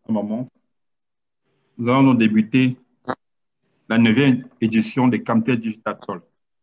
à ma montre, nous allons donc débuter la 9e édition des Camtel Digital Talk.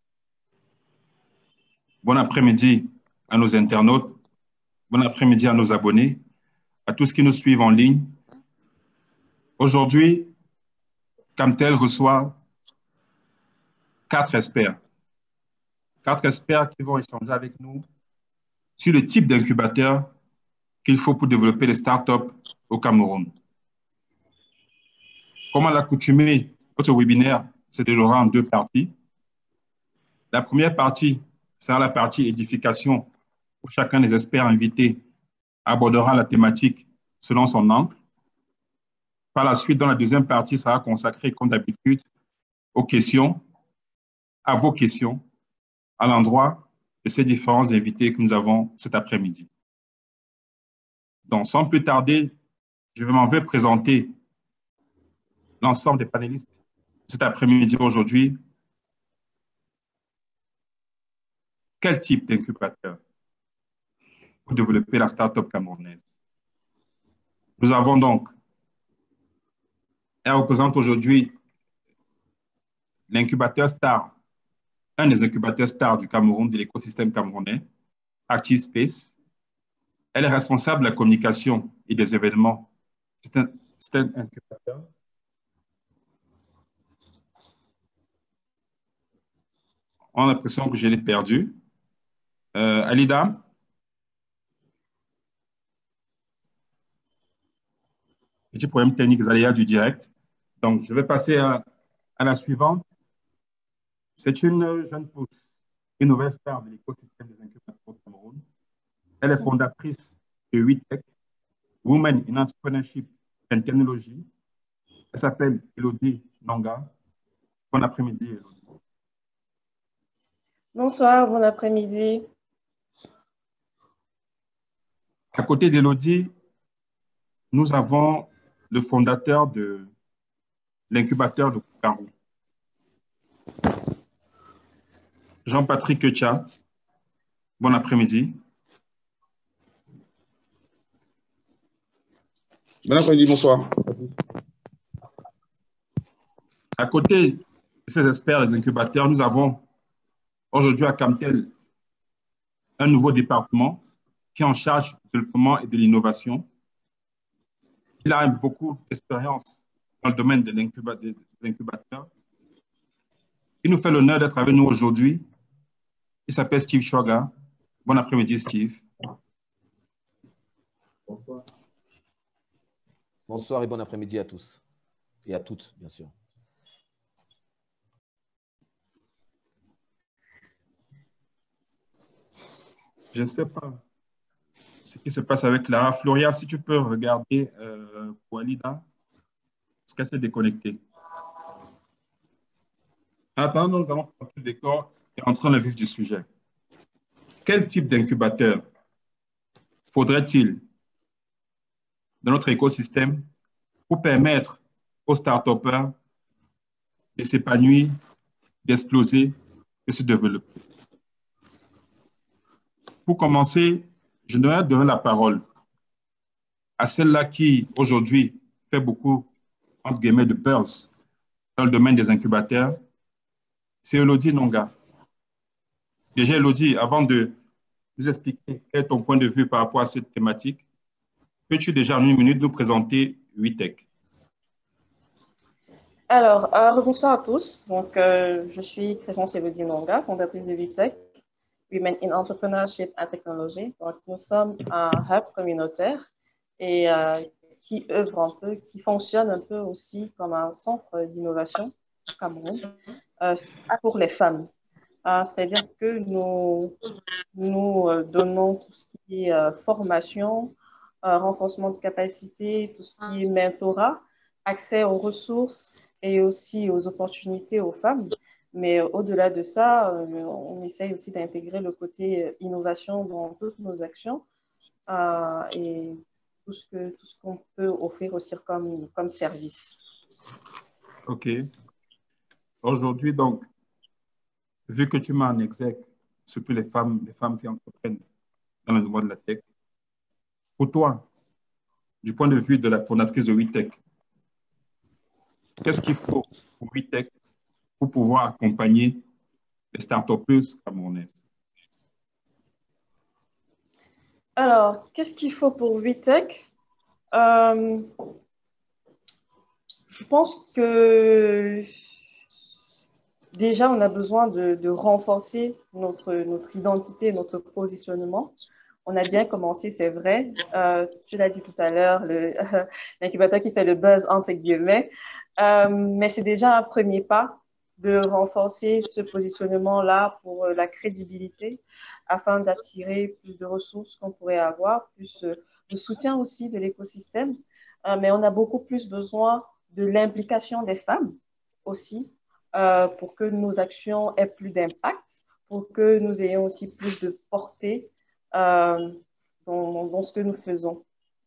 Bon après-midi à nos internautes, bon après-midi à nos abonnés, à tous qui nous suivent en ligne. Aujourd'hui, Camtel reçoit 4 experts. 4 experts qui vont échanger avec nous sur le type d'incubateur qu'il faut pour développer les startups au Cameroun. Comme à l'accoutumée, notre webinaire se déroulera en 2 parties. La première partie sera la partie édification, où chacun des experts invités abordera la thématique selon son angle. Par la suite, dans la deuxième partie, sera consacrée, comme d'habitude, aux questions, à vos questions, à l'endroit de ces différents invités que nous avons cet après-midi. Donc, sans plus tarder, je m'en vais présenter l'ensemble des panélistes cet après-midi aujourd'hui. Quel type d'incubateur pour développer la start-up camerounaise? Nous avons donc, elle représente aujourd'hui l'incubateur star, un des incubateurs stars du Cameroun, de l'écosystème camerounais, Active Space. Elle est responsable de la communication et des événements. C'est un incubateur. On a l'impression que je l'ai perdu. Alida? Petit problème technique, les aléas du direct. Donc, je vais passer à la suivante. C'est une jeune pousse, une nouvelle star de l'écosystème des incubateurs au Cameroun. Elle est fondatrice de WeTech, Women in Entrepreneurship and Technology. Elle s'appelle Elodie Nonga. Bon après-midi, Elodie. Bonsoir, bon après-midi. À côté d'Elodie, nous avons le fondateur de l'incubateur de Koukarou, Jean-Patrick Ketia. Bon après-midi. Bon après-midi, bonsoir. À côté de ces experts, les incubateurs, nous avons aujourd'hui à Camtel un nouveau département qui est en charge du développement et de l'innovation. Il a beaucoup d'expérience dans le domaine de l'incubateur. Il nous fait l'honneur d'être avec nous aujourd'hui. Il s'appelle Steve Chouaga. Bon après-midi, Steve. Bonsoir. Bonsoir et bon après-midi à tous et à toutes, bien sûr. Je ne sais pas ce qui se passe avec Clara. Floria, si tu peux regarder Walida, est-ce qu'elle s'est déconnectée? En attendant, nous allons prendre le décor et entrer dans le vif du sujet. Quel type d'incubateur faudrait-il dans notre écosystème pour permettre aux start-upers de s'épanouir, d'exploser, de se développer? Pour commencer, je devrais donner la parole à celle-là qui, aujourd'hui, fait beaucoup, entre guillemets, de buzz dans le domaine des incubateurs. C'est Elodie Nonga. Déjà, Elodie, avant de nous expliquer quel est ton point de vue par rapport à cette thématique, peux-tu déjà en 1 minute nous présenter WeTech? Alors, bonsoir à tous. Donc, je suis Crescence Elodie Nonga, fondatrice de WeTech, Women in Entrepreneurship and Technology. Donc, nous sommes un hub communautaire et qui œuvre un peu, qui fonctionne un peu aussi comme un centre d'innovation au Cameroun pour les femmes. C'est-à-dire que nous donnons tout ce qui est formation, renforcement de capacité, tout ce qui est mentorat, accès aux ressources et aussi aux opportunités aux femmes. Mais au-delà de ça, on essaye aussi d'intégrer le côté innovation dans toutes nos actions et tout ce qu'on peut offrir aussi comme service. OK. Aujourd'hui, donc, vu que tu m'as en exergue, surtout les femmes qui entreprennent dans le domaine de la tech, pour toi, du point de vue de la fondatrice de WeTech, qu'est-ce qu'il faut pour WeTech pour pouvoir accompagner les start-upeuses camerounaises? Alors, qu'est-ce qu'il faut pour WeTech? Je pense que déjà, on a besoin de renforcer notre identité, notre positionnement. On a bien commencé, c'est vrai. Tu l'as dit tout à l'heure, l'incubateur qui fait le buzz, entre guillemets. Mais c'est déjà un premier pas de renforcer ce positionnement-là pour la crédibilité afin d'attirer plus de ressources qu'on pourrait avoir, plus de soutien aussi de l'écosystème. Mais on a beaucoup plus besoin de l'implication des femmes aussi pour que nos actions aient plus d'impact, pour que nous ayons aussi plus de portée dans ce que nous faisons.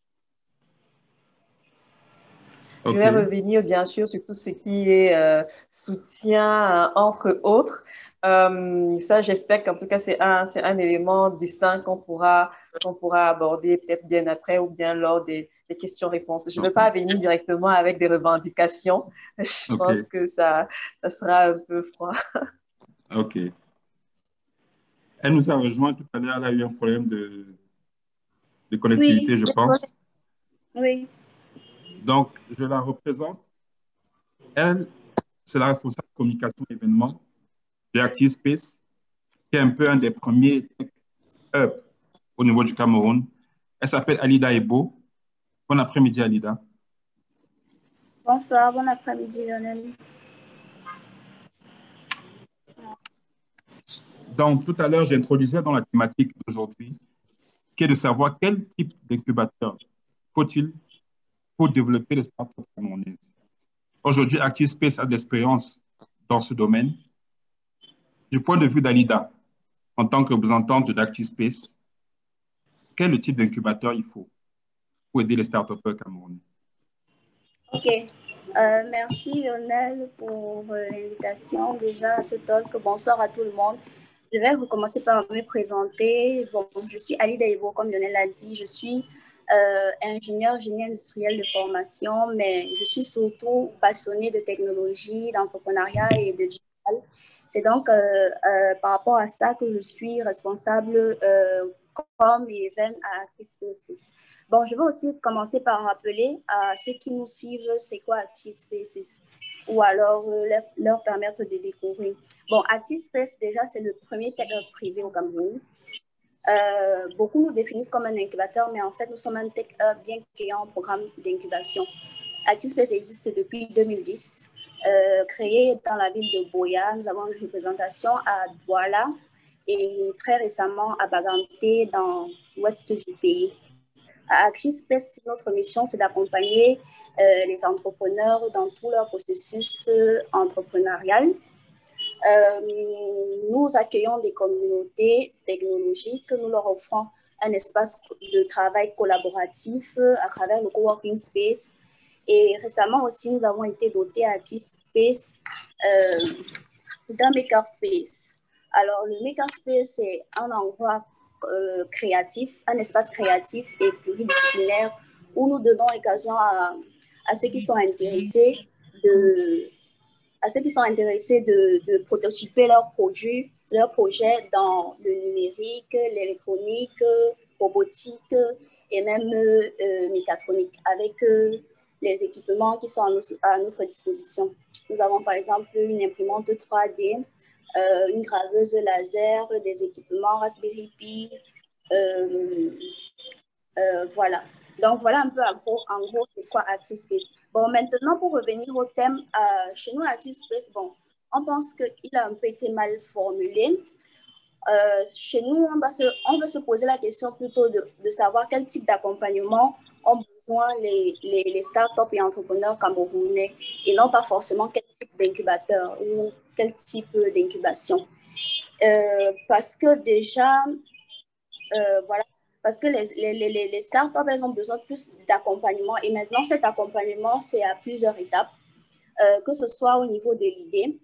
Okay. Je vais revenir bien sûr sur tout ce qui est soutien entre autres. Ça, j'espère qu'en tout cas, c'est un élément distinct qu'on pourra aborder peut-être bien après ou bien lors des questions-réponses. Je ne veux pas venir directement avec des revendications. Je pense que ça sera un peu froid. OK. Elle nous a rejoint tout à l'heure. Elle a eu un problème de connectivité, oui, je pense. Oui. Donc, je la représente. Elle, c'est la responsable de communication événements de ActiveSpace, qui est un peu un des premiers tech hubs au niveau du Cameroun. Elle s'appelle Alida Ebo. Bon après-midi, Alida. Bonsoir, bon après-midi, Lionel. Donc, tout à l'heure, j'introduisais dans la thématique d'aujourd'hui, qui est de savoir quel type d'incubateur faut-il pour développer les startups camerounaises. Aujourd'hui, ActiveSpace a de l'expérience dans ce domaine. Du point de vue d'Alida, en tant que représentante d'ActiveSpace, quel est le type d'incubateur il faut pour aider les startups camerounais? OK. Merci Lionel pour l'invitation déjà à ce talk. Bonsoir à tout le monde. Je vais recommencer par me présenter. Bon, je suis Alida Ebo, comme Lionel l'a dit. Je suis ingénieure génie industriel de formation, mais je suis surtout passionnée de technologie, d'entrepreneuriat et de digital. C'est donc par rapport à ça que je suis responsable comme event à ActiveSpaces. Bon, je vais aussi commencer par rappeler à ceux qui nous suivent c'est quoi ActiveSpaces ou alors leur permettre de découvrir. Bon, ActiveSpace, déjà, c'est le premier tech hub privé au Cameroun. Beaucoup nous définissent comme un incubateur, mais en fait, nous sommes un tech hub bien qu'ayant un programme d'incubation. ActiveSpace existe depuis 2010. Créé dans la ville de Boya, nous avons une représentation à Douala et très récemment à Baganté dans l'ouest du pays. À ActiveSpace, notre mission, c'est d'accompagner les entrepreneurs dans tout leur processus entrepreneurial. Nous accueillons des communautés technologiques, nous leur offrons un espace de travail collaboratif à travers le coworking space. Et récemment aussi, nous avons été dotés à ActiveSpace d'un makerspace. Alors, le makerspace, c'est un endroit créatif, un espace créatif et pluridisciplinaire où nous donnons l'occasion à ceux qui sont intéressés de prototyper leurs produits, leurs projets dans le numérique, l'électronique, robotique et même mécatronique avec les équipements qui sont à notre disposition. Nous avons par exemple une imprimante 3D, une graveuse laser, des équipements Raspberry Pi, voilà. Donc, voilà un peu en gros, c'est quoi ActiveSpace. Bon, maintenant, pour revenir au thème, chez nous, ActiveSpace, bon, on pense qu'il a un peu été mal formulé. Chez nous, on veut se poser la question plutôt de savoir quel type d'accompagnement ont besoin les startups et entrepreneurs camerounais et non pas forcément quel type d'incubateur ou quel type d'incubation. Parce que déjà, voilà, parce que les startups, elles ont besoin plus d'accompagnement. Et maintenant, cet accompagnement, c'est à plusieurs étapes, que ce soit au niveau de l'idée,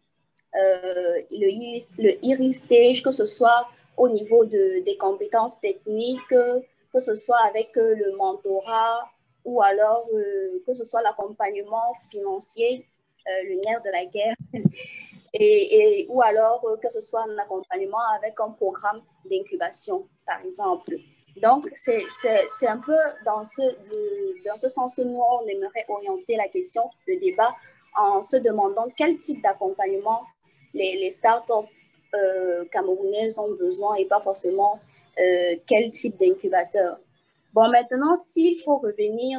le early stage, que ce soit au niveau des compétences techniques, que ce soit avec le mentorat, ou alors que ce soit l'accompagnement financier, le nerf de la guerre, ou alors que ce soit un accompagnement avec un programme d'incubation, par exemple. Donc, c'est un peu dans ce sens que nous, on aimerait orienter la question, le débat, en se demandant quel type d'accompagnement les startups camerounaises ont besoin et pas forcément quel type d'incubateur. Bon, maintenant, s'il faut revenir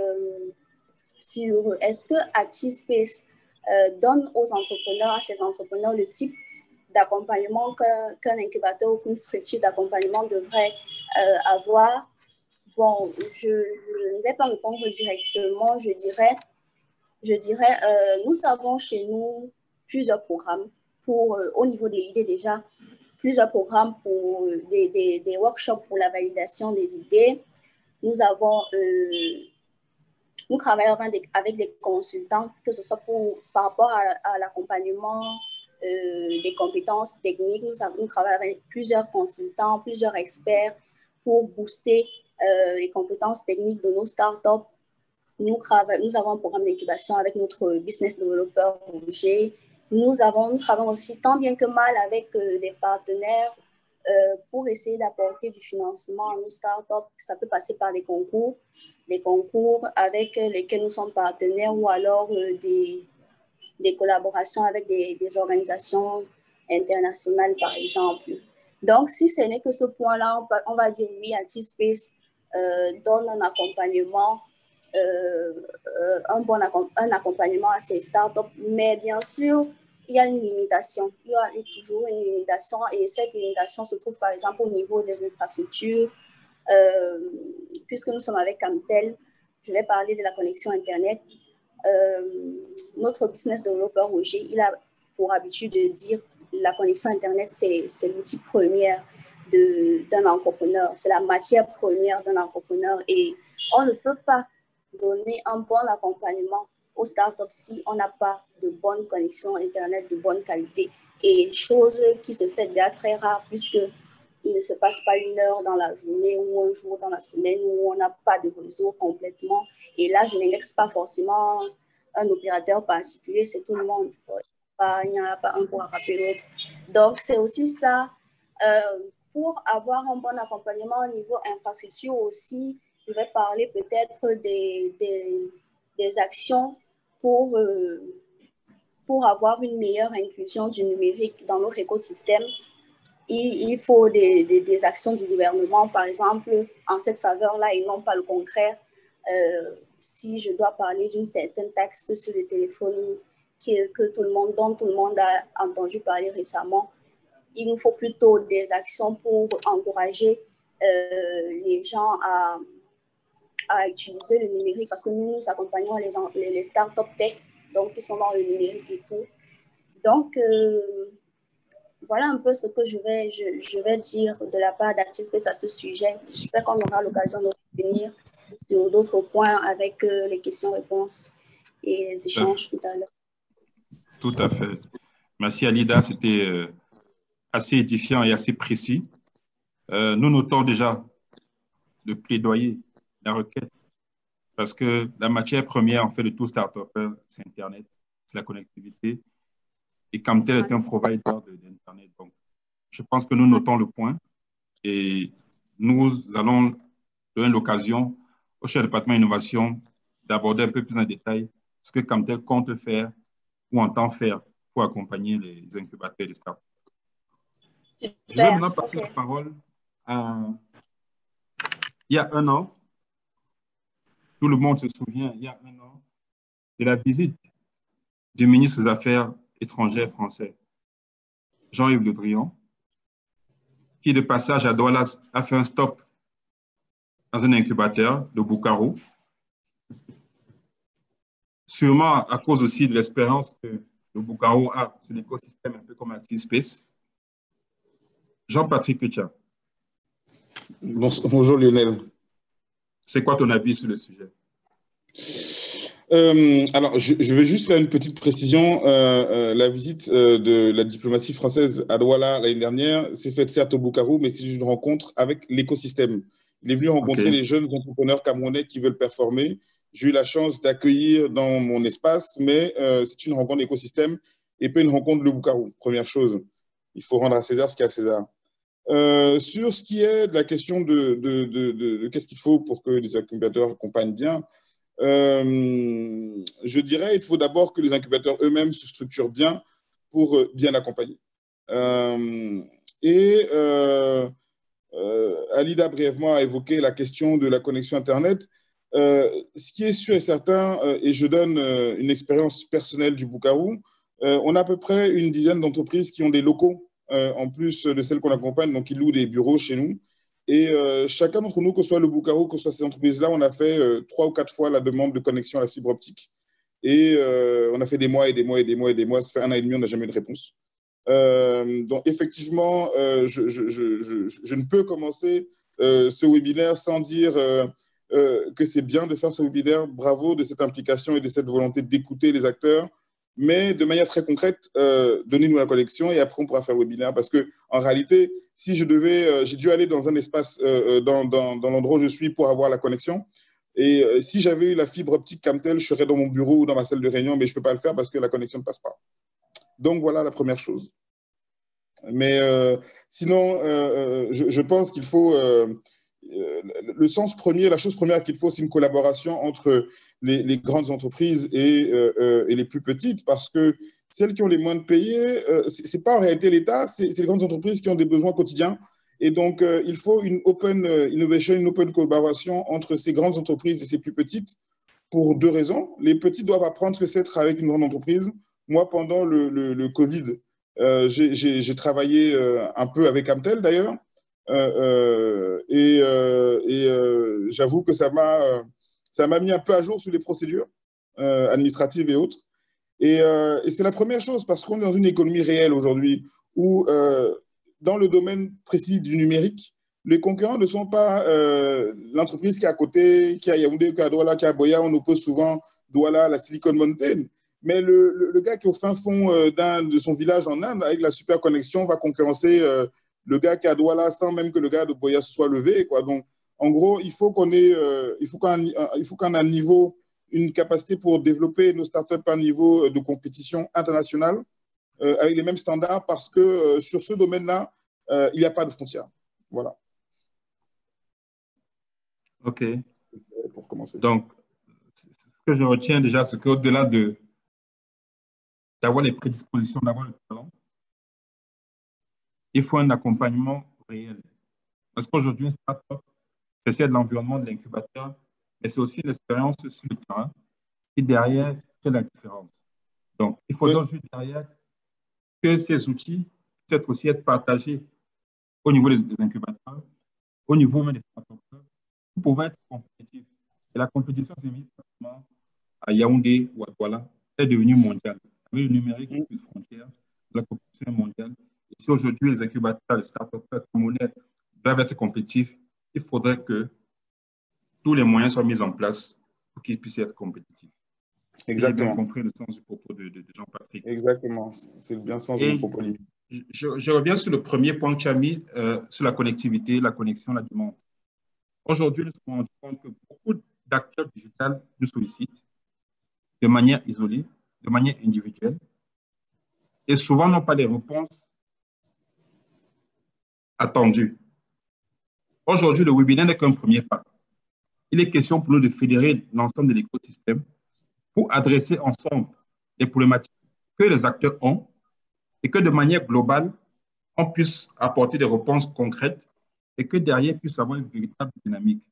sur est-ce que ActiveSpace donne aux entrepreneurs, à ces entrepreneurs, le type d'accompagnement qu'un incubateur ou qu'une structure d'accompagnement devrait avoir. Bon, je ne vais pas répondre directement, je dirais nous avons chez nous plusieurs programmes pour, au niveau de l'idée déjà, plusieurs programmes pour des workshops pour la validation des idées. Nous travaillons avec des consultants, que ce soit par rapport à l'accompagnement des compétences techniques. Nous travaillons avec plusieurs consultants, plusieurs experts pour booster les compétences techniques de nos startups. Nous avons un programme d'incubation avec notre business developer Roger. Nous travaillons aussi tant bien que mal avec des partenaires pour essayer d'apporter du financement à nos startups. Ça peut passer par des concours avec lesquels nous sommes partenaires ou alors des collaborations avec des organisations internationales, par exemple. Donc, si ce n'est que ce point-là, on va dire oui, ActiveSpace donne un accompagnement, un accompagnement à ces startups, mais bien sûr, il y a une limitation. Il y a toujours une limitation et cette limitation se trouve par exemple au niveau des infrastructures. Puisque nous sommes avec Camtel, je vais parler de la connexion Internet. Notre business développeur Roger, il a pour habitude de dire la connexion Internet, c'est l'outil premier d'un entrepreneur, c'est la matière première d'un entrepreneur et on ne peut pas donner un bon accompagnement aux startups si on n'a pas de bonne connexion Internet de bonne qualité. Et chose qui se fait déjà très rare puisqu'il ne se passe pas une heure dans la journée ou un jour dans la semaine où on n'a pas de réseau complètement. Et là, je n'indexe pas forcément un opérateur particulier, c'est tout le monde. Il n'y en a pas un pour rattraper l'autre. Donc, c'est aussi ça. Pour avoir un bon accompagnement au niveau infrastructure aussi, je vais parler peut-être des actions pour avoir une meilleure inclusion du numérique dans notre écosystème. Il faut des actions du gouvernement, par exemple, en cette faveur-là et non pas le contraire. Si je dois parler d'une certaine taxe sur le téléphone dont tout le monde a entendu parler récemment, il nous faut plutôt des actions pour encourager les gens à utiliser le numérique parce que nous accompagnons les startups tech, donc qui sont dans le numérique et tout. Donc, voilà un peu ce que je vais dire de la part d'ActiveSpace à ce sujet. J'espère qu'on aura l'occasion de revenir sur d'autres points avec les questions-réponses et les échanges tout à l'heure. Tout à fait. Merci Alida, c'était assez édifiant et assez précis. Nous notons déjà le plaidoyer, la requête, parce que la matière première en fait de tout start-upper, c'est Internet, c'est la connectivité. Et Camtel est un provider d'Internet. Donc, je pense que nous notons le point et nous allons donner l'occasion au chef de département innovation d'aborder un peu plus en détail ce que Camtel compte faire ou entend faire pour accompagner les incubateurs et les startups. Je vais maintenant passer la parole à... Il y a un an, tout le monde se souvient, il y a un an, de la visite du ministre des Affaires étrangères français, Jean-Yves Le Drian, qui de passage à Douala a fait un stop dans un incubateur de Boukarou, sûrement à cause aussi de l'expérience que le Boukarou a sur l'écosystème un peu comme ActiveSpace. Jean-Patrick Pétia. Bonjour Lionel. C'est quoi ton avis sur le sujet? Alors, je veux juste faire une petite précision. La visite de la diplomatie française à Douala l'année dernière s'est faite certes au Boukarou, mais c'est une rencontre avec l'écosystème. Il est venu rencontrer les jeunes entrepreneurs camerounais qui veulent performer. J'ai eu la chance d'accueillir dans mon espace, mais c'est une rencontre d'écosystème et pas une rencontre de Bukavu. Première chose, il faut rendre à César ce qu'il y a à César. Sur ce qui est de la question de qu'est-ce qu'il faut pour que les incubateurs accompagnent bien, je dirais il faut d'abord que les incubateurs eux-mêmes se structurent bien pour bien accompagner. Alida brièvement a évoqué la question de la connexion Internet. Ce qui est sûr et certain, et je donne une expérience personnelle du Bukavu, on a à peu près une dizaine d'entreprises qui ont des locaux en plus de celles qu'on accompagne, donc ils louent des bureaux chez nous. Et chacun d'entre nous, que ce soit le Bukavu, que ce soit ces entreprises-là, on a fait 3 ou 4 fois la demande de connexion à la fibre optique. Et on a fait des mois et des mois et des mois et des mois. Ça fait 1 an et demi, on n'a jamais eu de réponse. Donc effectivement, je ne peux commencer ce webinaire sans dire que c'est bien de faire ce webinaire. Bravo de cette implication et de cette volonté d'écouter les acteurs. Mais de manière très concrète, donnez-nous la connexion et après on pourra faire le webinaire. Parce qu'en réalité, si je devais, j'ai dû aller dans un espace, dans l'endroit où je suis pour avoir la connexion. Et si j'avais eu la fibre optique Camtel, je serais dans mon bureau ou dans ma salle de réunion, mais je ne peux pas le faire parce que la connexion ne passe pas. Donc voilà la première chose. Mais sinon, je pense qu'il faut… le sens premier, la chose première qu'il faut, c'est une collaboration entre les grandes entreprises et les plus petites, parce que celles qui ont les moins de payer, ce n'est pas en réalité l'État, c'est les grandes entreprises qui ont des besoins quotidiens. Et donc, il faut une open innovation, une open collaboration entre ces grandes entreprises et ces plus petites pour 2 raisons. Les petits doivent apprendre ce que c'est de travailler avec une grande entreprise. Moi, pendant le Covid, j'ai travaillé un peu avec Amtel d'ailleurs. J'avoue que ça m'a mis un peu à jour sur les procédures administratives et autres. Et c'est la première chose parce qu'on est dans une économie réelle aujourd'hui où, dans le domaine précis du numérique, les concurrents ne sont pas l'entreprise qui est à côté, qui est à Yaoundé, qui est à Douala, qui est à Boya. On oppose souvent Douala à la Silicon Mountain. Mais le gars qui est au fin fond de son village en Inde, avec la super connexion, va concurrencer le gars qui est à Douala sans même que le gars de Boya se soit levé, quoi. Donc, en gros, il faut qu'on ait un niveau, une capacité pour développer nos startups à un niveau de compétition internationale avec les mêmes standards parce que sur ce domaine-là, il n'y a pas de frontières. Voilà. OK. Pour commencer. Donc, ce que je retiens déjà, c'est qu'au-delà d'avoir les prédispositions, d'avoir le talent, il faut un accompagnement réel. Parce qu'aujourd'hui, une startup, c'est de l'environnement de l'incubateur, mais c'est aussi l'expérience sur le terrain qui, derrière, fait la différence. Donc, il faut aujourd'hui, derrière, que ces outils puissent aussi être partagés au niveau des incubateurs, au niveau même des startups, pour pouvoir être compétitifs. Et la compétition, c'est mis à Yaoundé ou à Douala, est devenue mondiale. Avec le numérique, il n'y a plus de frontières, la compétition est mondiale. Et si aujourd'hui les incubateurs, les startups camerounais doivent être compétitifs, il faudrait que tous les moyens soient mis en place pour qu'ils puissent être compétitifs. Exactement. J'ai bien compris le sens du propos de Jean-Patrick. Exactement, c'est le bien sens de mon propos. Je reviens sur le premier point que tu as mis, sur la connectivité, la connexion, la demande. Aujourd'hui, nous nous rendons compte que beaucoup d'acteurs digitaux nous sollicitent de manière isolée, de manière individuelle, et souvent n'ont pas les réponses attendues. Aujourd'hui, le webinaire n'est qu'un premier pas. Il est question pour nous de fédérer l'ensemble de l'écosystème pour adresser ensemble les problématiques que les acteurs ont et que de manière globale, on puisse apporter des réponses concrètes et que derrière, puisse avoir une véritable dynamique.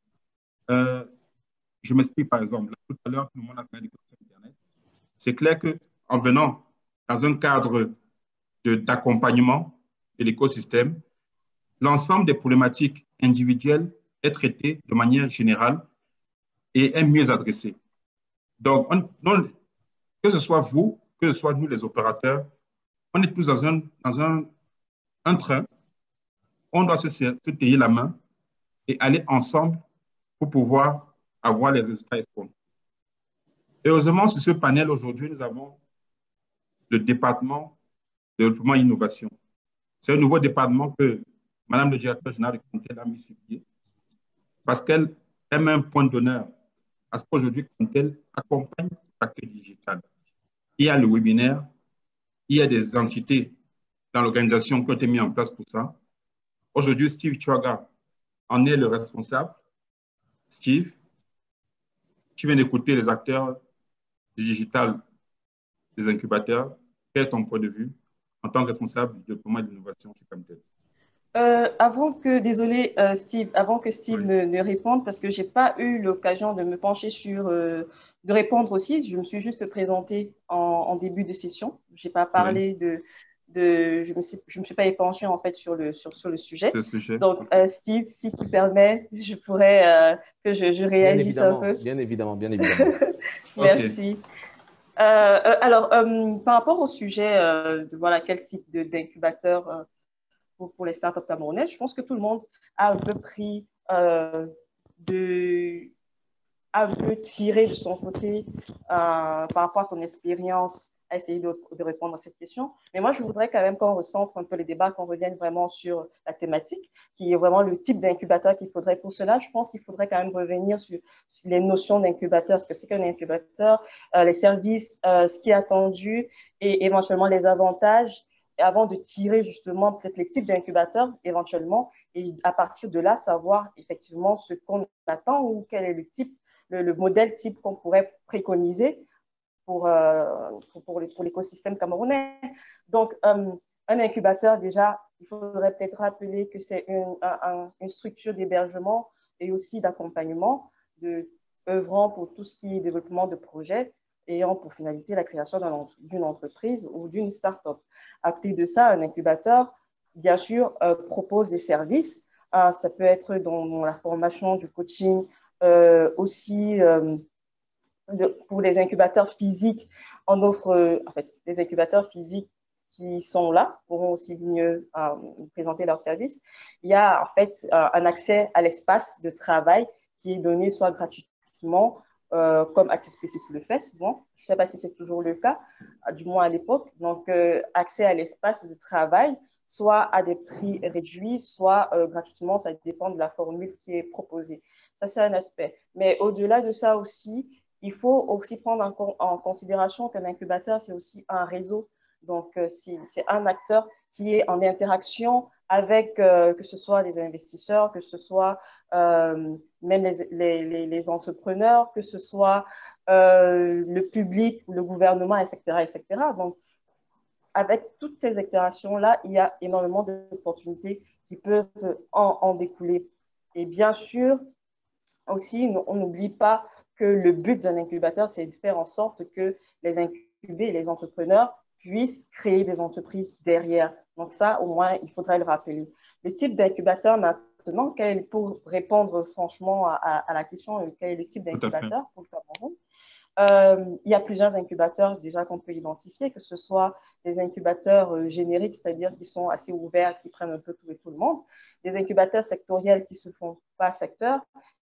Je m'explique par exemple. Là, tout à l'heure, tout le monde a parlé des questions Internet. C'est clair qu'en venant dans un cadre d'accompagnement de l'écosystème, l'ensemble des problématiques individuelles est traité de manière générale et est mieux adressée. Donc, que ce soit vous, que ce soit nous les opérateurs, on est tous dans un train, on doit se tailler la main et aller ensemble pour pouvoir avoir les résultats escomptés. Heureusement, sur ce panel aujourd'hui, nous avons le département de développement et innovation. C'est un nouveau département que Madame le directeur général de Camtel a mis sur pied. parce qu'elle met un point d'honneur à ce qu'aujourd'hui, quand elle accompagne l'acteur digital. Il y a le webinaire, il y a des entités dans l'organisation qui ont été mises en place pour ça. Aujourd'hui, Steve Chouaga en est le responsable. Steve, tu viens d'écouter les acteurs digital des incubateurs. Quel est ton point de vue en tant que responsable du développement et de l'innovation chez Camtel? Steve, avant que Steve ne réponde, parce que je n'ai pas eu l'occasion de me pencher sur, de répondre aussi, je me suis juste présentée en début de session. Je n'ai pas parlé je me suis pas épanchée en fait sur le sujet. Donc, Steve, si tu permets, je pourrais que je réagisse un peu. Bien évidemment. Merci. Alors, par rapport au sujet de voilà, quel type d'incubateur pour les startups camerounaises, je pense que tout le monde a un peu pris a un peu tiré de son côté par rapport à son expérience à essayer de répondre à cette question. Mais moi, je voudrais quand même qu'on recentre un peu les débats, qu'on revienne vraiment sur la thématique, qui est vraiment le type d'incubateur qu'il faudrait pour cela. Je pense qu'il faudrait quand même revenir sur les notions d'incubateur, ce que c'est qu'un incubateur, les services, ce qui est attendu et éventuellement les avantages, avant de tirer justement peut-être les types d'incubateurs éventuellement, et à partir de là, savoir effectivement ce qu'on attend ou quel est le type, le modèle type qu'on pourrait préconiser pour l'écosystème camerounais. Donc, un incubateur, déjà, il faudrait peut-être rappeler que c'est une structure d'hébergement et aussi d'accompagnement œuvrant pour tout ce qui est développement de projets ayant pour finalité la création d'une entreprise ou d'une start-up. À côté de ça, un incubateur, bien sûr, propose des services. Ça peut être dans la formation, du coaching, aussi pour les incubateurs physiques, on offre, en fait, les incubateurs physiques qui sont là pourront aussi mieux présenter leurs services. Il y a en fait un accès à l'espace de travail qui est donné soit gratuitement, comme Access Spaces le fait souvent. Je ne sais pas si c'est toujours le cas, du moins à l'époque. Donc, accès à l'espace de travail, soit à des prix réduits, soit gratuitement, ça dépend de la formule qui est proposée. Ça, c'est un aspect. Mais au-delà de ça aussi, il faut aussi prendre en considération qu'un incubateur, c'est aussi un réseau. Donc, c'est un acteur qui est en interaction avec, que ce soit les investisseurs, que ce soit même les entrepreneurs, que ce soit le public, le gouvernement, etc., etc. Donc, avec toutes ces interactions-là, il y a énormément d'opportunités qui peuvent en découler. Et bien sûr, aussi, on n'oublie pas que le but d'un incubateur, c'est de faire en sorte que les incubés et les entrepreneurs puissent créer des entreprises derrière. Donc ça, au moins, il faudrait le rappeler. Le type d'incubateur, maintenant, pour répondre franchement à la question, quel est le type d'incubateur pour le Cameroun? Il y a plusieurs incubateurs déjà qu'on peut identifier, que ce soit des incubateurs génériques, c'est-à-dire qui sont assez ouverts, qui prennent un peu tout et tout le monde, des incubateurs sectoriels qui se font pas secteur,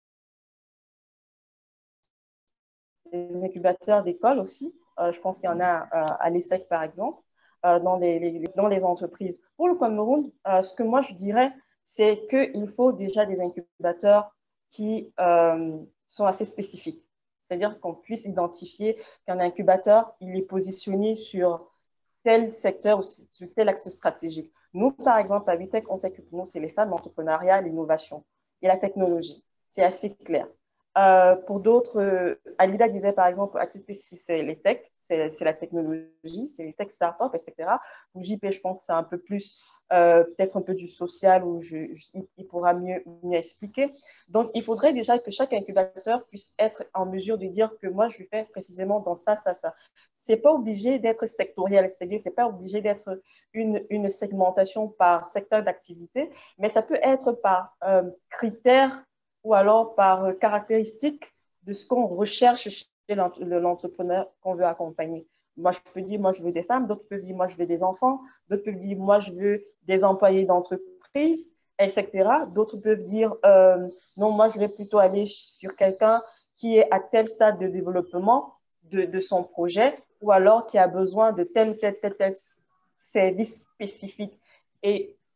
des incubateurs d'école aussi. Je pense qu'il y en a à l'ESSEC, par exemple, dans les entreprises. Pour le Cameroun, ce que moi, je dirais, c'est qu'il faut déjà des incubateurs qui sont assez spécifiques. C'est-à-dire qu'on puisse identifier qu'un incubateur, il est positionné sur tel secteur ou sur tel axe stratégique. Nous, par exemple, à Vitech, on sait que pour nous, c'est les femmes, l'entrepreneuriat, l'innovation et la technologie. C'est assez clair. Pour d'autres, Alida disait par exemple, Access Spaces, c'est les techs, c'est la technologie, c'est les tech startups, etc. Pour JP, je pense que c'est un peu plus, peut-être un peu du social où il pourra mieux expliquer. Donc, il faudrait déjà que chaque incubateur puisse être en mesure de dire que moi, je fais précisément dans ça, ça, ça. C'est pas obligé d'être sectoriel, c'est-à-dire c'est pas obligé d'être une segmentation par secteur d'activité, mais ça peut être par critères ou alors par caractéristique de ce qu'on recherche chez l'entrepreneur qu'on veut accompagner. Moi, je peux dire, moi, je veux des femmes, d'autres peuvent dire, moi, je veux des enfants, d'autres peuvent dire, moi, je veux des employés d'entreprise, etc. D'autres peuvent dire, non, moi, je vais plutôt aller sur quelqu'un qui est à tel stade de développement de son projet ou alors qui a besoin de tel service spécifique. Et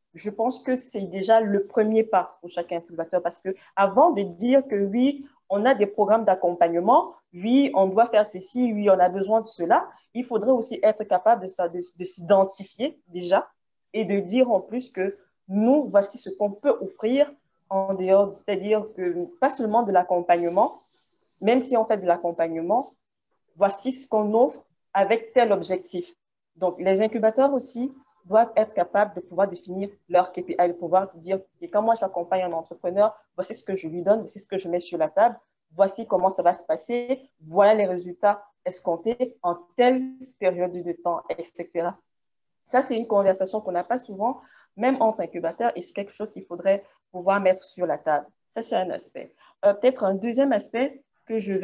je pense que c'est déjà le premier pas pour chaque incubateur parce que avant de dire que oui, on a des programmes d'accompagnement, oui, on doit faire ceci, oui, on a besoin de cela, il faudrait aussi être capable de s'identifier déjà et de dire en plus que nous, voici ce qu'on peut offrir en dehors, c'est-à-dire que pas seulement de l'accompagnement, même si on fait de l'accompagnement, voici ce qu'on offre avec tel objectif. Donc, les incubateurs aussi doivent être capables de pouvoir définir leur KPI, de pouvoir se dire, et quand moi j'accompagne un entrepreneur, voici ce que je lui donne, voici ce que je mets sur la table, voici comment ça va se passer, voilà les résultats escomptés en telle période de temps, etc. Ça, c'est une conversation qu'on n'a pas souvent, même entre incubateurs, et c'est quelque chose qu'il faudrait pouvoir mettre sur la table. Ça, c'est un aspect. Peut-être un deuxième aspect que je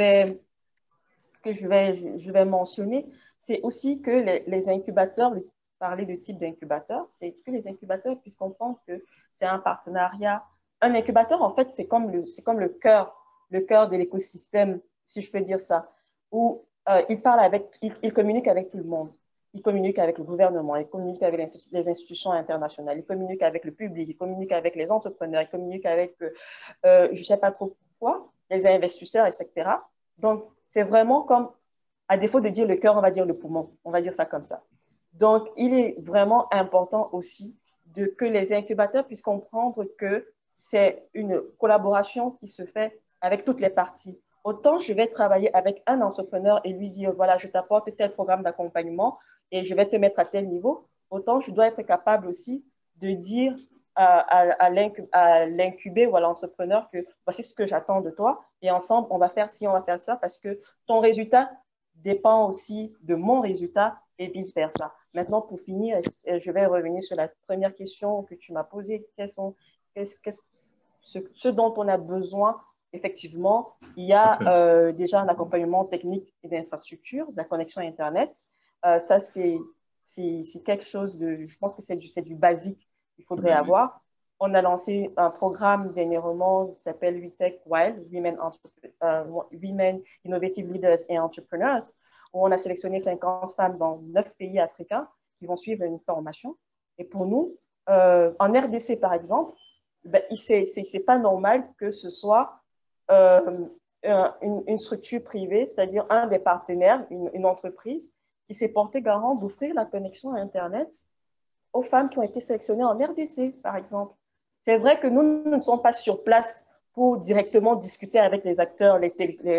vais mentionner, c'est aussi que les incubateurs, parler de type d'incubateur, c'est que les incubateurs puissent comprendre que c'est un partenariat. Un incubateur, en fait, c'est comme le cœur de l'écosystème, si je peux dire ça, où il communique avec tout le monde. Il communique avec le gouvernement, il communique avec les institutions internationales, il communique avec le public, il communique avec les entrepreneurs, il communique avec, je ne sais pas trop quoi, les investisseurs, etc. Donc, c'est vraiment comme, à défaut de dire le cœur, on va dire le poumon. On va dire ça comme ça. Donc, il est vraiment important aussi que les incubateurs puissent comprendre que c'est une collaboration qui se fait avec toutes les parties. Autant je vais travailler avec un entrepreneur et lui dire, voilà, je t'apporte tel programme d'accompagnement et je vais te mettre à tel niveau, autant je dois être capable aussi de dire à l'incubé ou à l'entrepreneur que voici ce que j'attends de toi et ensemble, on va faire ci, on va faire ça parce que ton résultat dépend aussi de mon résultat et vice-versa. Maintenant, pour finir, je vais revenir sur la première question que tu m'as posée. Ce dont on a besoin, effectivement, il y a déjà un accompagnement technique et d'infrastructure, de la connexion Internet. Ça, c'est quelque chose de, je pense que c'est du basique qu'il faudrait avoir. On a lancé un programme dernièrement qui s'appelle WeTech Wild, Women Innovative Leaders et Entrepreneurs, où on a sélectionné 50 femmes dans 9 pays africains qui vont suivre une formation. Et pour nous, en RDC, par exemple, ben, c'est pas normal que ce soit une structure privée, c'est-à-dire un des partenaires, une entreprise, qui s'est porté garant d'offrir la connexion à Internet aux femmes qui ont été sélectionnées en RDC, par exemple. C'est vrai que nous ne sommes pas sur place pour directement discuter avec les acteurs, les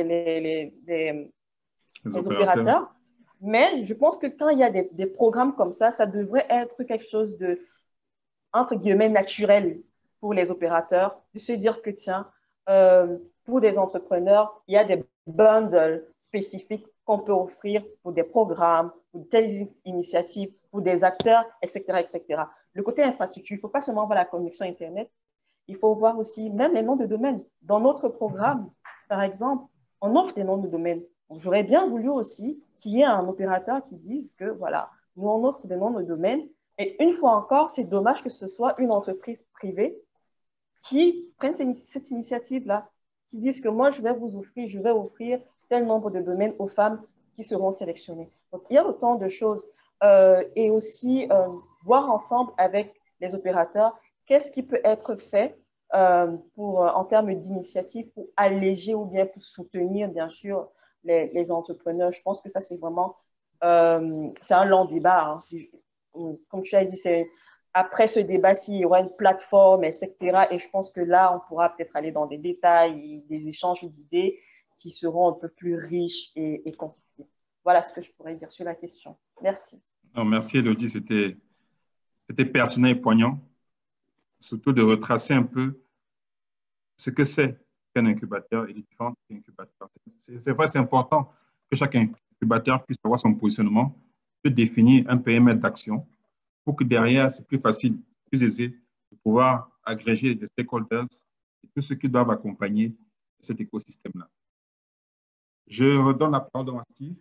opérateurs, mais je pense que quand il y a des programmes comme ça devrait être quelque chose de, entre guillemets, naturel pour les opérateurs, de se dire que, tiens, pour des entrepreneurs, il y a des bundles spécifiques qu'on peut offrir pour des programmes, pour telles initiatives, pour des acteurs, etc., etc. Le côté infrastructure, il ne faut pas seulement voir la connexion Internet, il faut voir aussi même les noms de domaine. Dans notre programme, par exemple, on offre des noms de domaine. J'aurais bien voulu aussi qu'il y ait un opérateur qui dise que, voilà, nous, on offre des noms de domaine. Et une fois encore, c'est dommage que ce soit une entreprise privée qui prenne cette initiative-là, qui dise que moi, je vais offrir tel nombre de domaines aux femmes qui seront sélectionnées. Donc, il y a autant de choses. Et aussi, voir ensemble avec les opérateurs qu'est-ce qui peut être fait en termes d'initiatives pour alléger ou bien pour soutenir, bien sûr, les entrepreneurs. Je pense que ça, c'est vraiment c'est un long débat. Hein. Comme tu as dit, après ce débat, s'il y aura une plateforme, etc. Et je pense que là, on pourra peut-être aller dans des détails, des échanges d'idées qui seront un peu plus riches et constructifs. Voilà ce que je pourrais dire sur la question. Merci. Non, merci, Élodie. C'était pertinent et poignant. Surtout de retracer un peu ce que c'est qu'un incubateur et les différents incubateurs. C'est vrai, c'est important que chaque incubateur puisse avoir son positionnement, de définir un périmètre d'action pour que derrière, c'est plus facile, plus aisé de pouvoir agréger des stakeholders et tous ceux qui doivent accompagner cet écosystème-là. Je redonne la parole à Steve,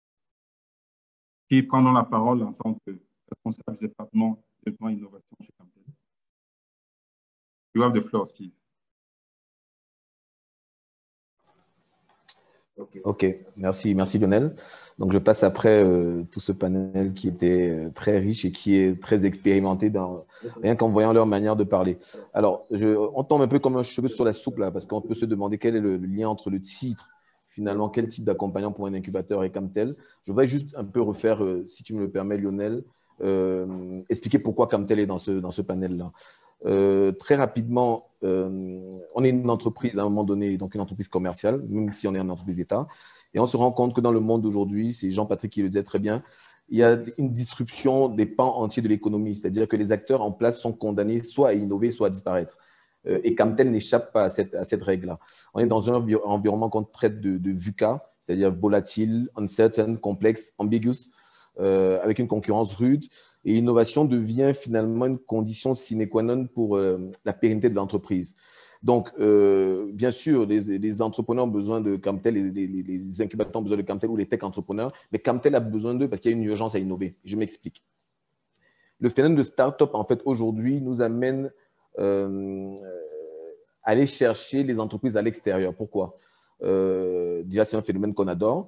qui prend la parole en tant que responsable du département développement et innovation chez Camtel. You have the floor, Steve. Ok, merci Lionel. Donc je passe après tout ce panel qui était très riche et qui est très expérimenté rien qu'en voyant leur manière de parler. Alors, on tombe un peu comme un cheveu sur la soupe là, parce qu'on peut se demander quel est le lien entre le titre, finalement, quel type d'accompagnant pour un incubateur et Camtel. Je voudrais juste un peu refaire, si tu me le permets Lionel, expliquer pourquoi Camtel est dans ce panel-là. Très rapidement, on est une entreprise à un moment donné, donc une entreprise commerciale, même si on est une entreprise d'État. Et on se rend compte que dans le monde d'aujourd'hui, c'est Jean-Patrick qui le disait très bien, il y a une disruption des pans entiers de l'économie. C'est-à-dire que les acteurs en place sont condamnés soit à innover, soit à disparaître. Et Camtel n'échappe pas à cette règle-là. On est dans un environnement qu'on traite de VUCA, c'est-à-dire volatile, uncertain, complexe, ambiguous, avec une concurrence rude. Et l'innovation devient finalement une condition sine qua non pour la pérennité de l'entreprise. Donc, bien sûr, les entrepreneurs ont besoin de Camtel, les incubateurs ont besoin de Camtel ou les tech entrepreneurs, mais Camtel a besoin d'eux parce qu'il y a une urgence à innover. Je m'explique. Le phénomène de start-up, en fait, aujourd'hui, nous amène à aller chercher les entreprises à l'extérieur. Pourquoi? Déjà, c'est un phénomène qu'on adore.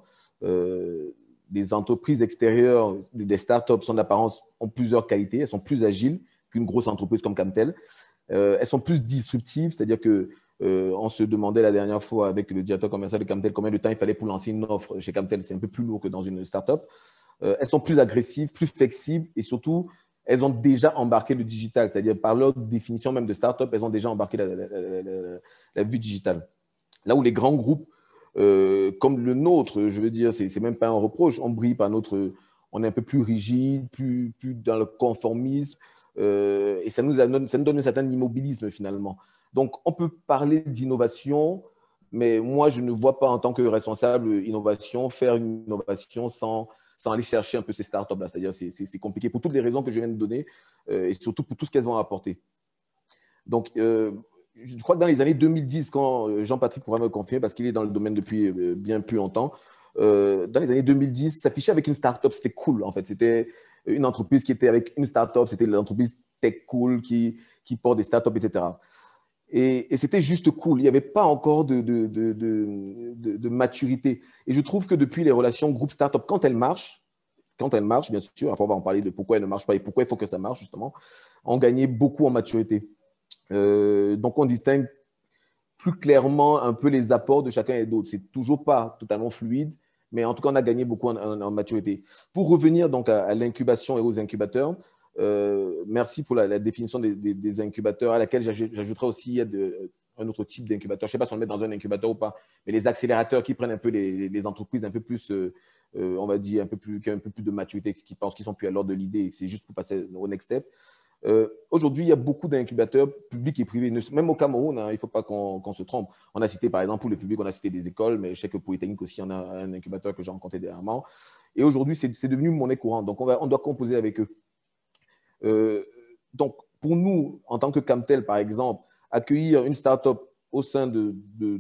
Des entreprises extérieures, des startups sont d'apparence, ont plusieurs qualités. Elles sont plus agiles qu'une grosse entreprise comme Camtel. Elles sont plus disruptives, c'est-à-dire que on se demandait la dernière fois avec le directeur commercial de Camtel combien de temps il fallait pour lancer une offre chez Camtel. C'est un peu plus lourd que dans une startup. Elles sont plus agressives, plus flexibles et surtout, elles ont déjà embarqué le digital, c'est-à-dire par leur définition même de startup, elles ont déjà embarqué la vue digitale. Là où les grands groupes comme le nôtre, je veux dire, c'est même pas un reproche. On brille par on est un peu plus rigide, plus dans le conformisme, et ça nous donne un certain immobilisme finalement. Donc, on peut parler d'innovation, mais moi, je ne vois pas en tant que responsable innovation faire une innovation sans aller chercher un peu ces startups-là. C'est-à-dire, c'est compliqué pour toutes les raisons que je viens de donner et surtout pour tout ce qu'elles vont apporter. Donc, je crois que dans les années 2010, quand Jean-Patrick pourra me confirmer, parce qu'il est dans le domaine depuis bien plus longtemps, dans les années 2010, s'afficher avec une startup, c'était cool en fait. C'était une entreprise qui était avec une startup, c'était l'entreprise tech cool qui porte des startups, etc. Et c'était juste cool. Il n'y avait pas encore de maturité. Et je trouve que depuis les relations groupe startup, quand elles marchent, bien sûr, après on va en parler de pourquoi elles ne marchent pas et pourquoi il faut que ça marche justement, on gagnait beaucoup en maturité. Donc, on distingue plus clairement un peu les apports de chacun et d'autre. C'est toujours pas totalement fluide, mais en tout cas, on a gagné beaucoup en maturité. Pour revenir donc à l'incubation et aux incubateurs, merci pour la définition des incubateurs, à laquelle j'ajouterai aussi un autre type d'incubateur. Je ne sais pas si on le met dans un incubateur ou pas, mais les accélérateurs qui prennent un peu les entreprises un peu plus, on va dire, qui ont un peu plus de maturité, qui pensent qu'ils sont plus à l'ordre de l'idée, c'est juste pour passer au next step. Aujourd'hui, il y a beaucoup d'incubateurs publics et privés. Même au Cameroun, hein, il ne faut pas qu'on se trompe. On a cité, par exemple, pour le public, on a cité des écoles, mais je sais que Polytechnique aussi, on a un incubateur que j'ai rencontré dernièrement. Et aujourd'hui, c'est devenu monnaie courante. Donc, on doit composer avec eux. Donc, pour nous, en tant que Camtel, par exemple, accueillir une start-up au sein je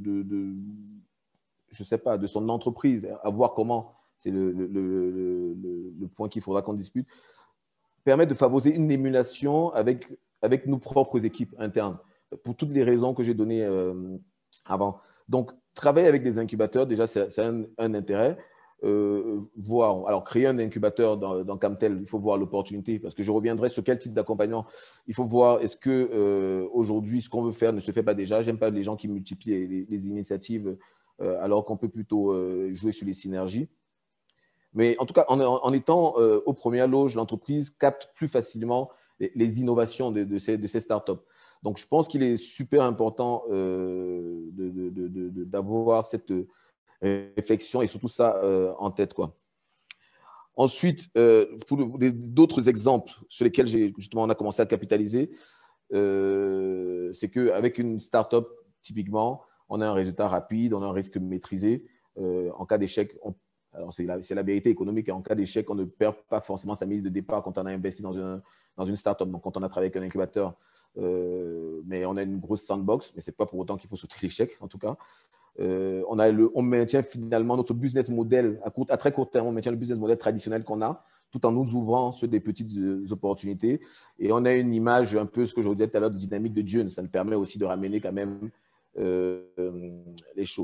sais pas, de son entreprise, à voir comment, c'est le point qu'il faudra qu'on dispute, permet de favoriser une émulation avec nos propres équipes internes, pour toutes les raisons que j'ai données avant. Donc, travailler avec des incubateurs, déjà, c'est un intérêt. Alors, créer un incubateur dans Camtel, il faut voir l'opportunité, parce que je reviendrai sur quel type d'accompagnement. Il faut voir, est-ce que aujourd'hui, ce qu'on veut faire ne se fait pas déjà. J'aime pas les gens qui multiplient les initiatives, alors qu'on peut plutôt jouer sur les synergies. Mais en tout cas, en étant aux premières loges, l'entreprise capte plus facilement les innovations de ces startups. Donc, je pense qu'il est super important d'avoir cette réflexion et surtout ça en tête, quoi. Ensuite, pour d'autres exemples sur lesquels justement on a commencé à capitaliser, c'est qu'avec une startup, typiquement, on a un résultat rapide, on a un risque maîtrisé. En cas d'échec, alors, c'est la vérité économique. Et en cas d'échec, on ne perd pas forcément sa mise de départ quand on a investi dans une startup. Donc, quand on a travaillé avec un incubateur, mais on a une grosse sandbox, mais ce n'est pas pour autant qu'il faut sauter l'échec, en tout cas. On maintient finalement notre business model à très court terme. On maintient le business model traditionnel qu'on a, tout en nous ouvrant sur des petites opportunités. Et on a une image, un peu ce que je vous disais tout à l'heure, de dynamique de Dieu. Ça nous permet aussi de ramener quand même les choses.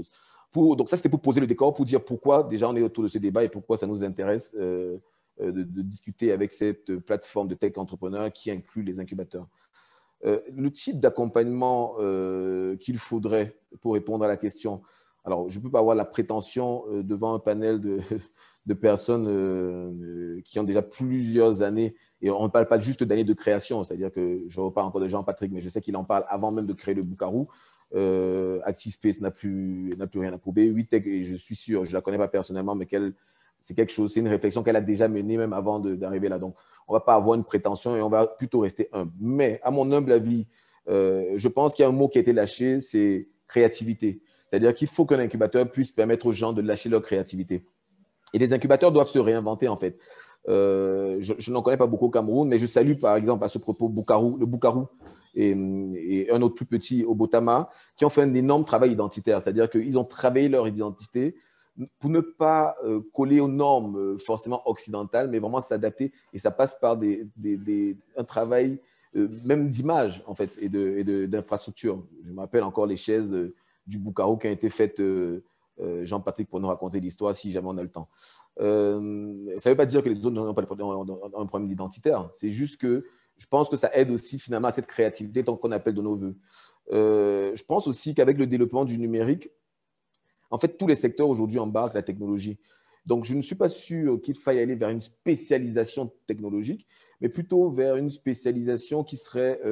Donc ça, c'était pour poser le décor, pour dire pourquoi déjà on est autour de ce débat et pourquoi ça nous intéresse de discuter avec cette plateforme de tech entrepreneurs qui inclut les incubateurs. Le type d'accompagnement qu'il faudrait pour répondre à la question. Alors, je ne peux pas avoir la prétention devant un panel de personnes qui ont déjà plusieurs années, et on ne parle pas juste d'années de création, c'est-à-dire que je reparle encore de Jean-Patrick, mais je sais qu'il en parle avant même de créer le Boucarou. ActiveSpace n'a plus rien à prouver. WeTech, et je suis sûr, je ne la connais pas personnellement, mais c'est quelque chose, c'est une réflexion qu'elle a déjà menée même avant d'arriver là. Donc, on ne va pas avoir une prétention et on va plutôt rester humble. Mais à mon humble avis, je pense qu'il y a un mot qui a été lâché, c'est créativité. C'est-à-dire qu'il faut qu'un incubateur puisse permettre aux gens de lâcher leur créativité. Et les incubateurs doivent se réinventer, en fait. Je n'en connais pas beaucoup au Cameroun, mais je salue, par exemple, à ce propos, le Boucarou et un autre plus petit, au Botama, qui ont fait un énorme travail identitaire. C'est-à-dire qu'ils ont travaillé leur identité pour ne pas coller aux normes forcément occidentales, mais vraiment s'adapter. Et ça passe par un travail même d'image, en fait, et d'infrastructure. Je me rappelle encore les chaises du Boucarou qui ont été faites, Jean-Patrick, pour nous raconter l'histoire, si jamais on a le temps. Ça ne veut pas dire que les autres n'ont pas un problème identitaire. C'est juste que je pense que ça aide aussi finalement à cette créativité qu'on appelle de nos voeux. Je pense aussi qu'avec le développement du numérique, en fait, tous les secteurs aujourd'hui embarquent la technologie. Donc, je ne suis pas sûr qu'il faille aller vers une spécialisation technologique, mais plutôt vers une spécialisation qui serait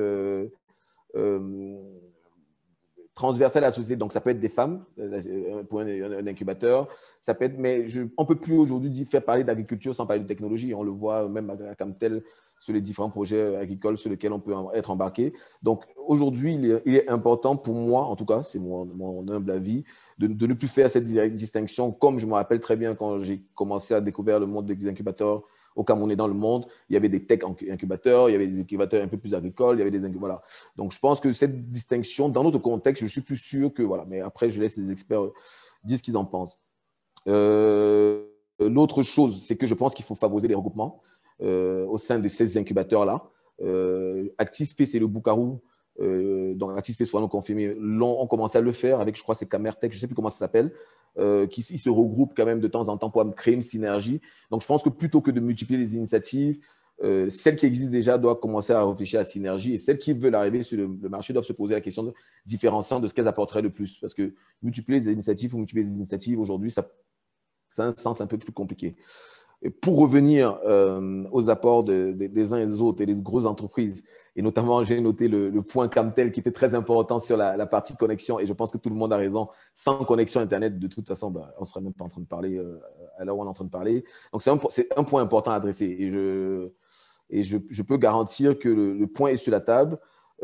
transversale à la société. Donc, ça peut être des femmes pour un incubateur. Ça peut être, mais on ne peut plus aujourd'hui faire parler d'agriculture sans parler de technologie. On le voit même à Camtel sur les différents projets agricoles sur lesquels on peut être embarqué. Donc, aujourd'hui, il est important pour moi, en tout cas, c'est mon humble avis, de ne plus faire cette distinction. Comme je me rappelle très bien quand j'ai commencé à découvrir le monde des incubateurs au Cameroun et dans le monde, il y avait des tech incubateurs, il y avait des incubateurs un peu plus agricoles, il y avait des voilà. Donc, je pense que cette distinction, dans notre contexte, je suis plus sûr que voilà. Mais après, je laisse les experts dire ce qu'ils en pensent. L'autre chose, c'est que je pense qu'il faut favoriser les regroupements au sein de ces incubateurs-là. ActiveSpace et le Boucarou, donc ActiveSpace, soit non confirmé, ont commencé à le faire avec, je crois, c'est Camertech, je ne sais plus comment ça s'appelle, qui se regroupent quand même de temps en temps pour créer une synergie. Donc, je pense que plutôt que de multiplier les initiatives, celles qui existent déjà doivent commencer à réfléchir à la synergie et celles qui veulent arriver sur le marché doivent se poser la question différenciant de ce qu'elles apporteraient le plus. Parce que multiplier les initiatives ou multiplier les initiatives, aujourd'hui, ça a un sens un peu plus compliqué. Et pour revenir aux apports des uns et des autres et des grosses entreprises, et notamment, j'ai noté le point Camtel qui était très important sur la partie connexion, et je pense que tout le monde a raison. Sans connexion Internet, de toute façon, on ne serait même pas en train de parler à l'heure où on est en train de parler. Donc, c'est un point important à adresser. Et je peux garantir que le point est sur la table.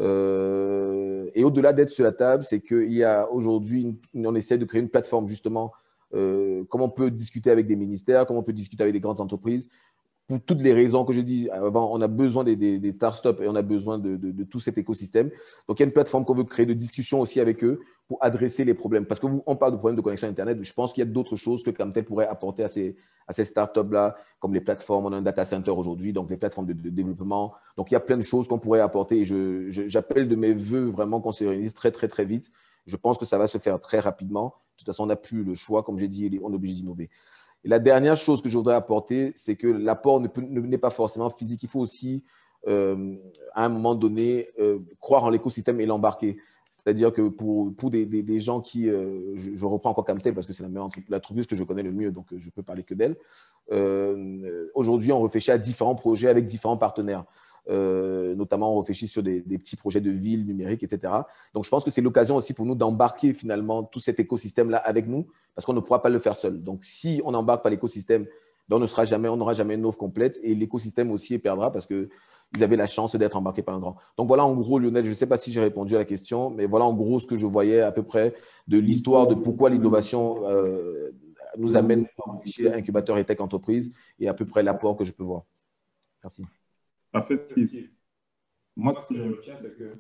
Et au-delà d'être sur la table, c'est qu'il y a aujourd'hui, on essaie de créer une plateforme justement. Comment on peut discuter avec des ministères, comment on peut discuter avec des grandes entreprises. Pour toutes les raisons que je dis avant, on a besoin des start-up et on a besoin de tout cet écosystème. Donc, il y a une plateforme qu'on veut créer de discussion aussi avec eux pour adresser les problèmes. Parce qu'on parle de problèmes de connexion Internet, je pense qu'il y a d'autres choses que Camtel pourrait apporter à ces start-up-là, comme les plateformes. On a un data center aujourd'hui, donc les plateformes de développement. Donc, il y a plein de choses qu'on pourrait apporter et j'appelle de mes voeux vraiment qu'on se réunisse très, très, très vite. Je pense que ça va se faire très rapidement. De toute façon, on n'a plus le choix. Comme j'ai dit, on est obligé d'innover. Et la dernière chose que je voudrais apporter, c'est que l'apport n'est pas forcément physique. Il faut aussi, à un moment donné, croire en l'écosystème et l'embarquer. C'est-à-dire que pour des gens qui… je reprends encore Camtel parce que c'est l'entreprise que je connais le mieux, donc je peux parler que d'elle. Aujourd'hui, on réfléchit à différents projets avec différents partenaires. Notamment on réfléchit sur des petits projets de ville numérique, etc. Donc, je pense que c'est l'occasion aussi pour nous d'embarquer finalement tout cet écosystème-là avec nous parce qu'on ne pourra pas le faire seul. Donc, si on n'embarque pas l'écosystème, ben, on n'aura jamais une offre complète et l'écosystème aussi perdra parce qu'ils avaient la chance d'être embarqués par un grand. Donc, voilà en gros, Lionel, je ne sais pas si j'ai répondu à la question, mais voilà en gros ce que je voyais à peu près de l'histoire de pourquoi l'innovation nous amène chez incubateur et tech entreprise et à peu près l'apport que je peux voir. Merci. Parfait, Steve. Moi, ce que je retiens, c'est que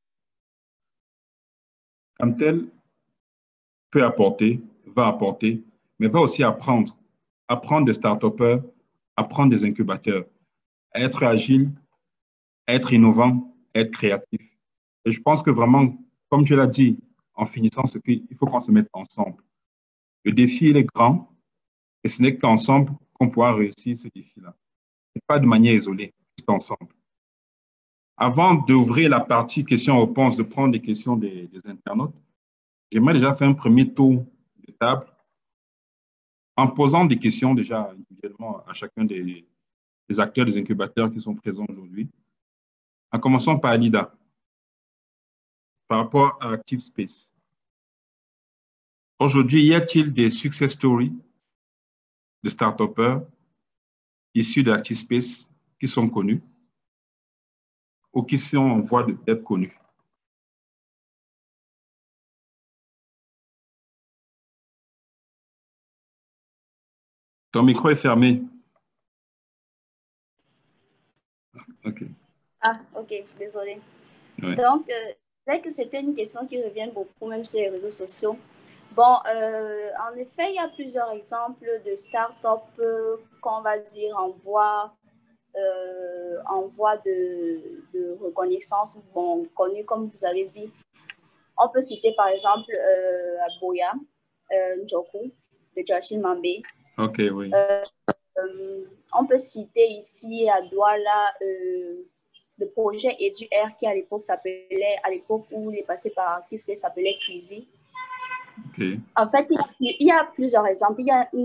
Camtel peut apporter, va apporter, mais va aussi apprendre des start-upers, apprendre des incubateurs, à être agile, à être innovant, à être créatif. Et je pense que vraiment, comme je l'ai dit en finissant, il faut qu'on se mette ensemble. Le défi, il est grand et ce n'est qu'ensemble qu'on pourra réussir ce défi-là. Et pas de manière isolée, juste ensemble. Avant d'ouvrir la partie questions-réponses, de prendre des questions des internautes, j'aimerais déjà faire un premier tour de table en posant des questions déjà individuellement à chacun des acteurs, des incubateurs qui sont présents aujourd'hui. En commençant par Alida, par rapport à Active Space. Aujourd'hui, y a-t-il des success stories de start-upers issus de Active Space qui sont connus ou qui sont en voie d'être connus? Ton micro est fermé. OK. Ah, ok, désolé. Ouais. Donc, c'est vrai que c'était une question qui revient beaucoup, même sur les réseaux sociaux. Bon, en effet, il y a plusieurs exemples de startups qu'on va dire en voie de reconnaissance, bon, connues comme vous avez dit. On peut citer par exemple Boya, Njoku, de Joachim Mambé. OK, oui. On peut citer ici à Douala le projet EduR qui à l'époque où il est passé par Artiste, s'appelait Cuisy. Okay. En fait, il y a plusieurs exemples. Il y a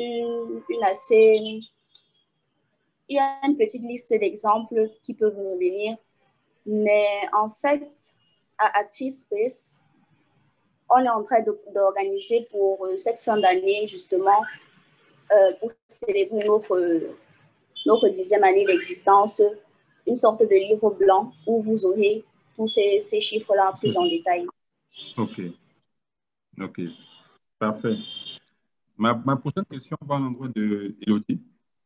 une petite liste d'exemples qui peuvent revenir. Mais en fait, à Artist Space, on est en train d'organiser pour cette fin d'année, justement, pour célébrer notre 10e année d'existence, une sorte de livre blanc où vous aurez tous ces chiffres-là plus en détail. OK. OK. Parfait. Ma prochaine question va à l'endroit de Elodie.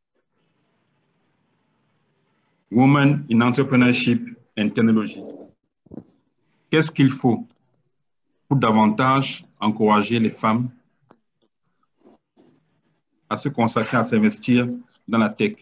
Women in Entrepreneurship and Technology. Qu'est-ce qu'il faut pour davantage encourager les femmes à se consacrer, à s'investir dans la tech?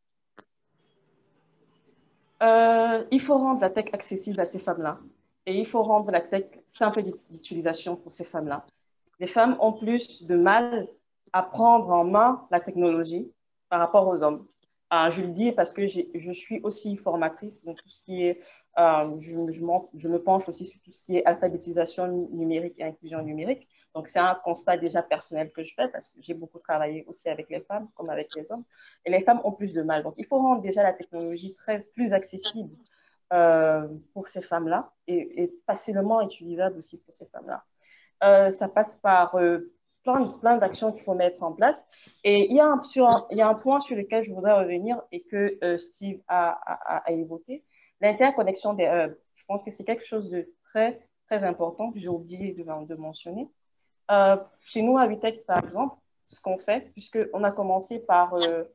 Il faut rendre la tech accessible à ces femmes-là. Et il faut rendre la tech simple d'utilisation pour ces femmes-là. Les femmes ont plus de mal à prendre en main la technologie par rapport aux hommes. Je le dis parce que je suis aussi formatrice, donc tout ce qui est, je me penche aussi sur tout ce qui est alphabétisation numérique et inclusion numérique. Donc, c'est un constat déjà personnel que je fais parce que j'ai beaucoup travaillé aussi avec les femmes comme avec les hommes. Et les femmes ont plus de mal. Donc, il faut rendre déjà la technologie plus accessible pour ces femmes-là et facilement utilisable aussi pour ces femmes-là. Ça passe par plein d'actions qu'il faut mettre en place. Et il y a un point sur lequel je voudrais revenir et que Steve a évoqué, l'interconnexion des hubs. Je pense que c'est quelque chose de très, très important que j'ai oublié de mentionner. Chez nous, à Vitech, par exemple, ce qu'on fait, puisqu'on a commencé par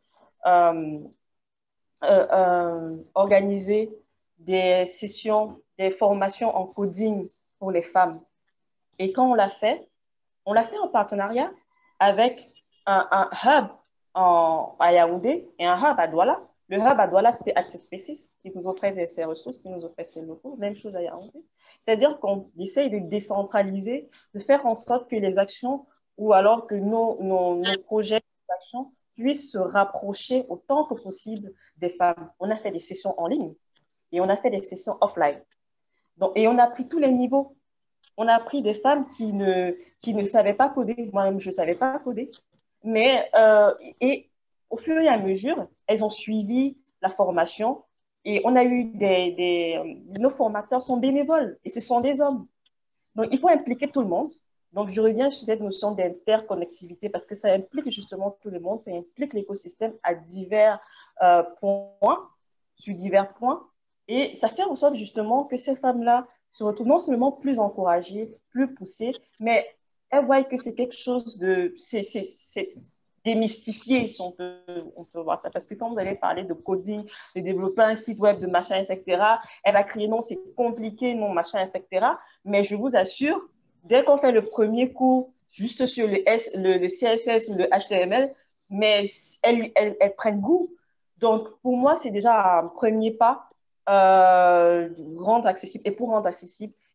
organiser des sessions, des formations en coding pour les femmes. Et quand on l'a fait en partenariat avec un hub à Yaoundé et un hub à Douala. Le hub à Douala, c'était Access Spaces qui nous offrait ces ressources, qui nous offrait ces locaux. Même chose à Yaoundé. C'est-à-dire qu'on essaye de décentraliser, de faire en sorte que les actions ou alors que nos projets d'actions puissent se rapprocher autant que possible des femmes. On a fait des sessions en ligne et on a fait des sessions offline. Donc, et on a pris tous les niveaux. On a pris des femmes qui ne savaient pas coder. Moi-même, je ne savais pas coder. Mais et au fur et à mesure, elles ont suivi la formation et on a eu nos formateurs sont bénévoles et ce sont des hommes. Donc, il faut impliquer tout le monde. Donc, je reviens sur cette notion d'interconnectivité parce que ça implique justement tout le monde, ça implique l'écosystème à divers points, sur divers points. Et ça fait en sorte justement que ces femmes-là se retrouvent non seulement plus encouragées, plus poussées, mais elles voient que c'est quelque chose de... C'est démystifié, si on peut voir ça. Parce que quand vous allez parler de coding, de développer un site web, de machin, etc., elle va crier non, c'est compliqué, non, machin, etc. Mais je vous assure, dès qu'on fait le premier cours juste sur le CSS ou le HTML, mais elles prennent goût. Donc, pour moi, c'est déjà un premier pas rendre accessible. Et pour rendre accessible,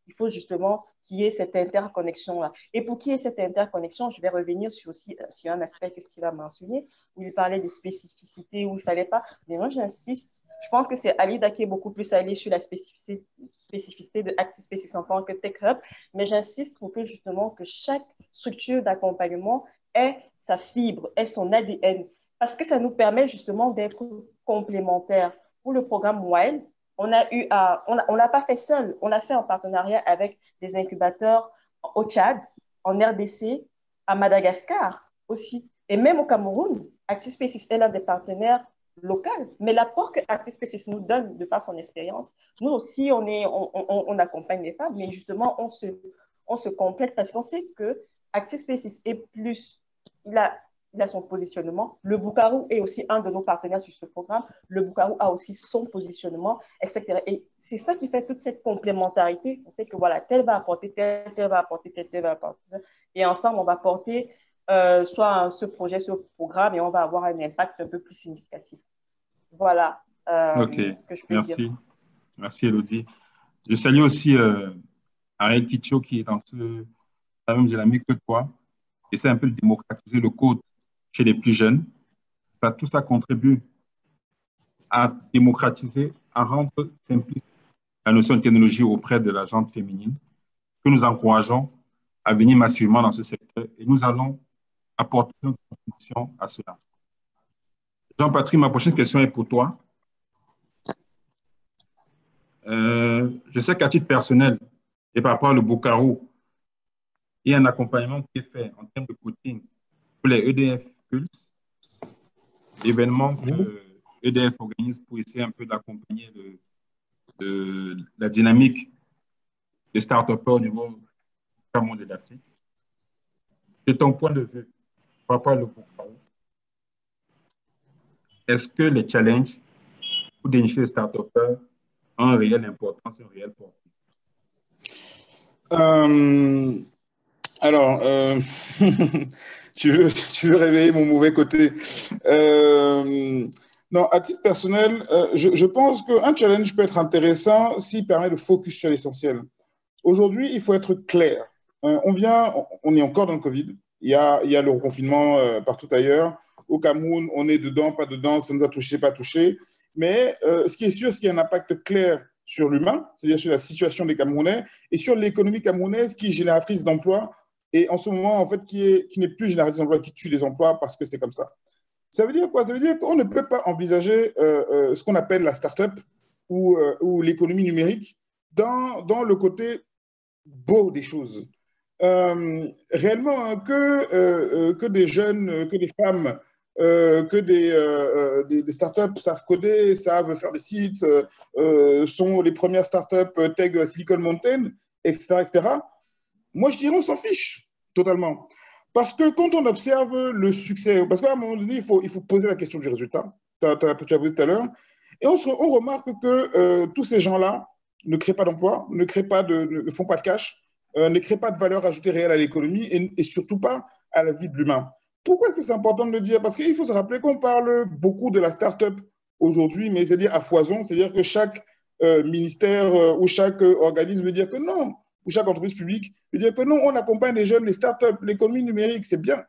il faut justement qu'il y ait cette interconnexion-là. Et pour qu'il y ait cette interconnexion, je vais revenir sur un aspect que Steve a mentionné, où il parlait des spécificités, où il ne fallait pas. Mais moi, j'insiste. Je pense que c'est Alida qui est beaucoup plus allé sur la spécificité de ActiSpaces en tant que Tech Hub, mais j'insiste pour que justement que chaque structure d'accompagnement ait sa fibre, ait son ADN, parce que ça nous permet justement d'être complémentaires. Pour le programme WILD, on l'a pas fait seul, on l'a fait en partenariat avec des incubateurs au Tchad, en RDC, à Madagascar aussi, et même au Cameroun. ActiSpaces est l'un des partenaires locaux, mais l'apport que ActiSpaces nous donne de par son expérience, nous aussi, on accompagne les femmes, mais justement, on se complète parce qu'on sait que ActiSpaces est plus, il a son positionnement. Le Bukaru est aussi un de nos partenaires sur ce programme. Le Bukaru a aussi son positionnement, etc. Et c'est ça qui fait toute cette complémentarité. On sait que voilà, tel va apporter, tel va apporter, tel va apporter. Et ensemble, on va porter soit ce projet, ce programme, et on va avoir un impact un peu plus significatif. Voilà ce que je peux dire. Merci, Elodie. Je salue aussi Ariel Kicho qui est dans la même dynamique que toi. Et c'est un peu de démocratiser le code chez les plus jeunes. Tout ça contribue à démocratiser, à rendre simple la notion de technologie auprès de la gente féminine, que nous encourageons à venir massivement dans ce secteur et nous allons apporter notre contribution à cela. Jean-Patrick, ma prochaine question est pour toi. Je sais qu'à titre personnel et par rapport au Bukaru, il y a un accompagnement qui est fait en termes de coaching pour les EDF Pulse, l'événement que EDF organise pour essayer un peu d'accompagner la dynamique des start-upers au niveau du Cameroun et d'Afrique. De ton point de vue, par rapport au Bukaru, est-ce que les challenges pour dénicher les start-upers ont une réelle importance, une réelle portée? Alors, tu veux réveiller mon mauvais côté. Non, à titre personnel, je pense qu'un challenge peut être intéressant s'il permet de focus sur l'essentiel. Aujourd'hui, il faut être clair. On est encore dans le Covid. Il y a le reconfinement partout ailleurs. Au Cameroun, on est dedans, pas dedans, ça nous a touché, pas touché. Mais ce qui est sûr, c'est qu'il y a un impact clair sur l'humain, c'est-à-dire sur la situation des Camerounais et sur l'économie camerounaise qui est génératrice d'emplois et en ce moment, en fait, qui n'est plus génératrice d'emplois, qui tue des emplois parce que c'est comme ça. Ça veut dire quoi? Ça veut dire qu'on ne peut pas envisager ce qu'on appelle la start-up ou l'économie numérique dans le côté beau des choses. Réellement, hein, que des jeunes, que des femmes, que des startups savent coder, savent faire des sites, sont les premières startups tech de la Silicon Mountain, etc., etc. Moi, je dirais on s'en fiche totalement. Parce que quand on observe le succès, parce qu'à un moment donné, il faut poser la question du résultat, tu as posé tout à l'heure, et on remarque que tous ces gens-là ne créent pas d'emploi, ne font pas de cash, ne créent pas de valeur ajoutée réelle à l'économie et surtout pas à la vie de l'humain. Pourquoi est-ce que c'est important de le dire? Parce qu'il faut se rappeler qu'on parle beaucoup de la start-up aujourd'hui, mais c'est-à-dire à foison, c'est-à-dire que chaque ministère ou chaque organisme veut dire que non, ou chaque entreprise publique veut dire que non, on accompagne les jeunes, les start-up, l'économie numérique, c'est bien.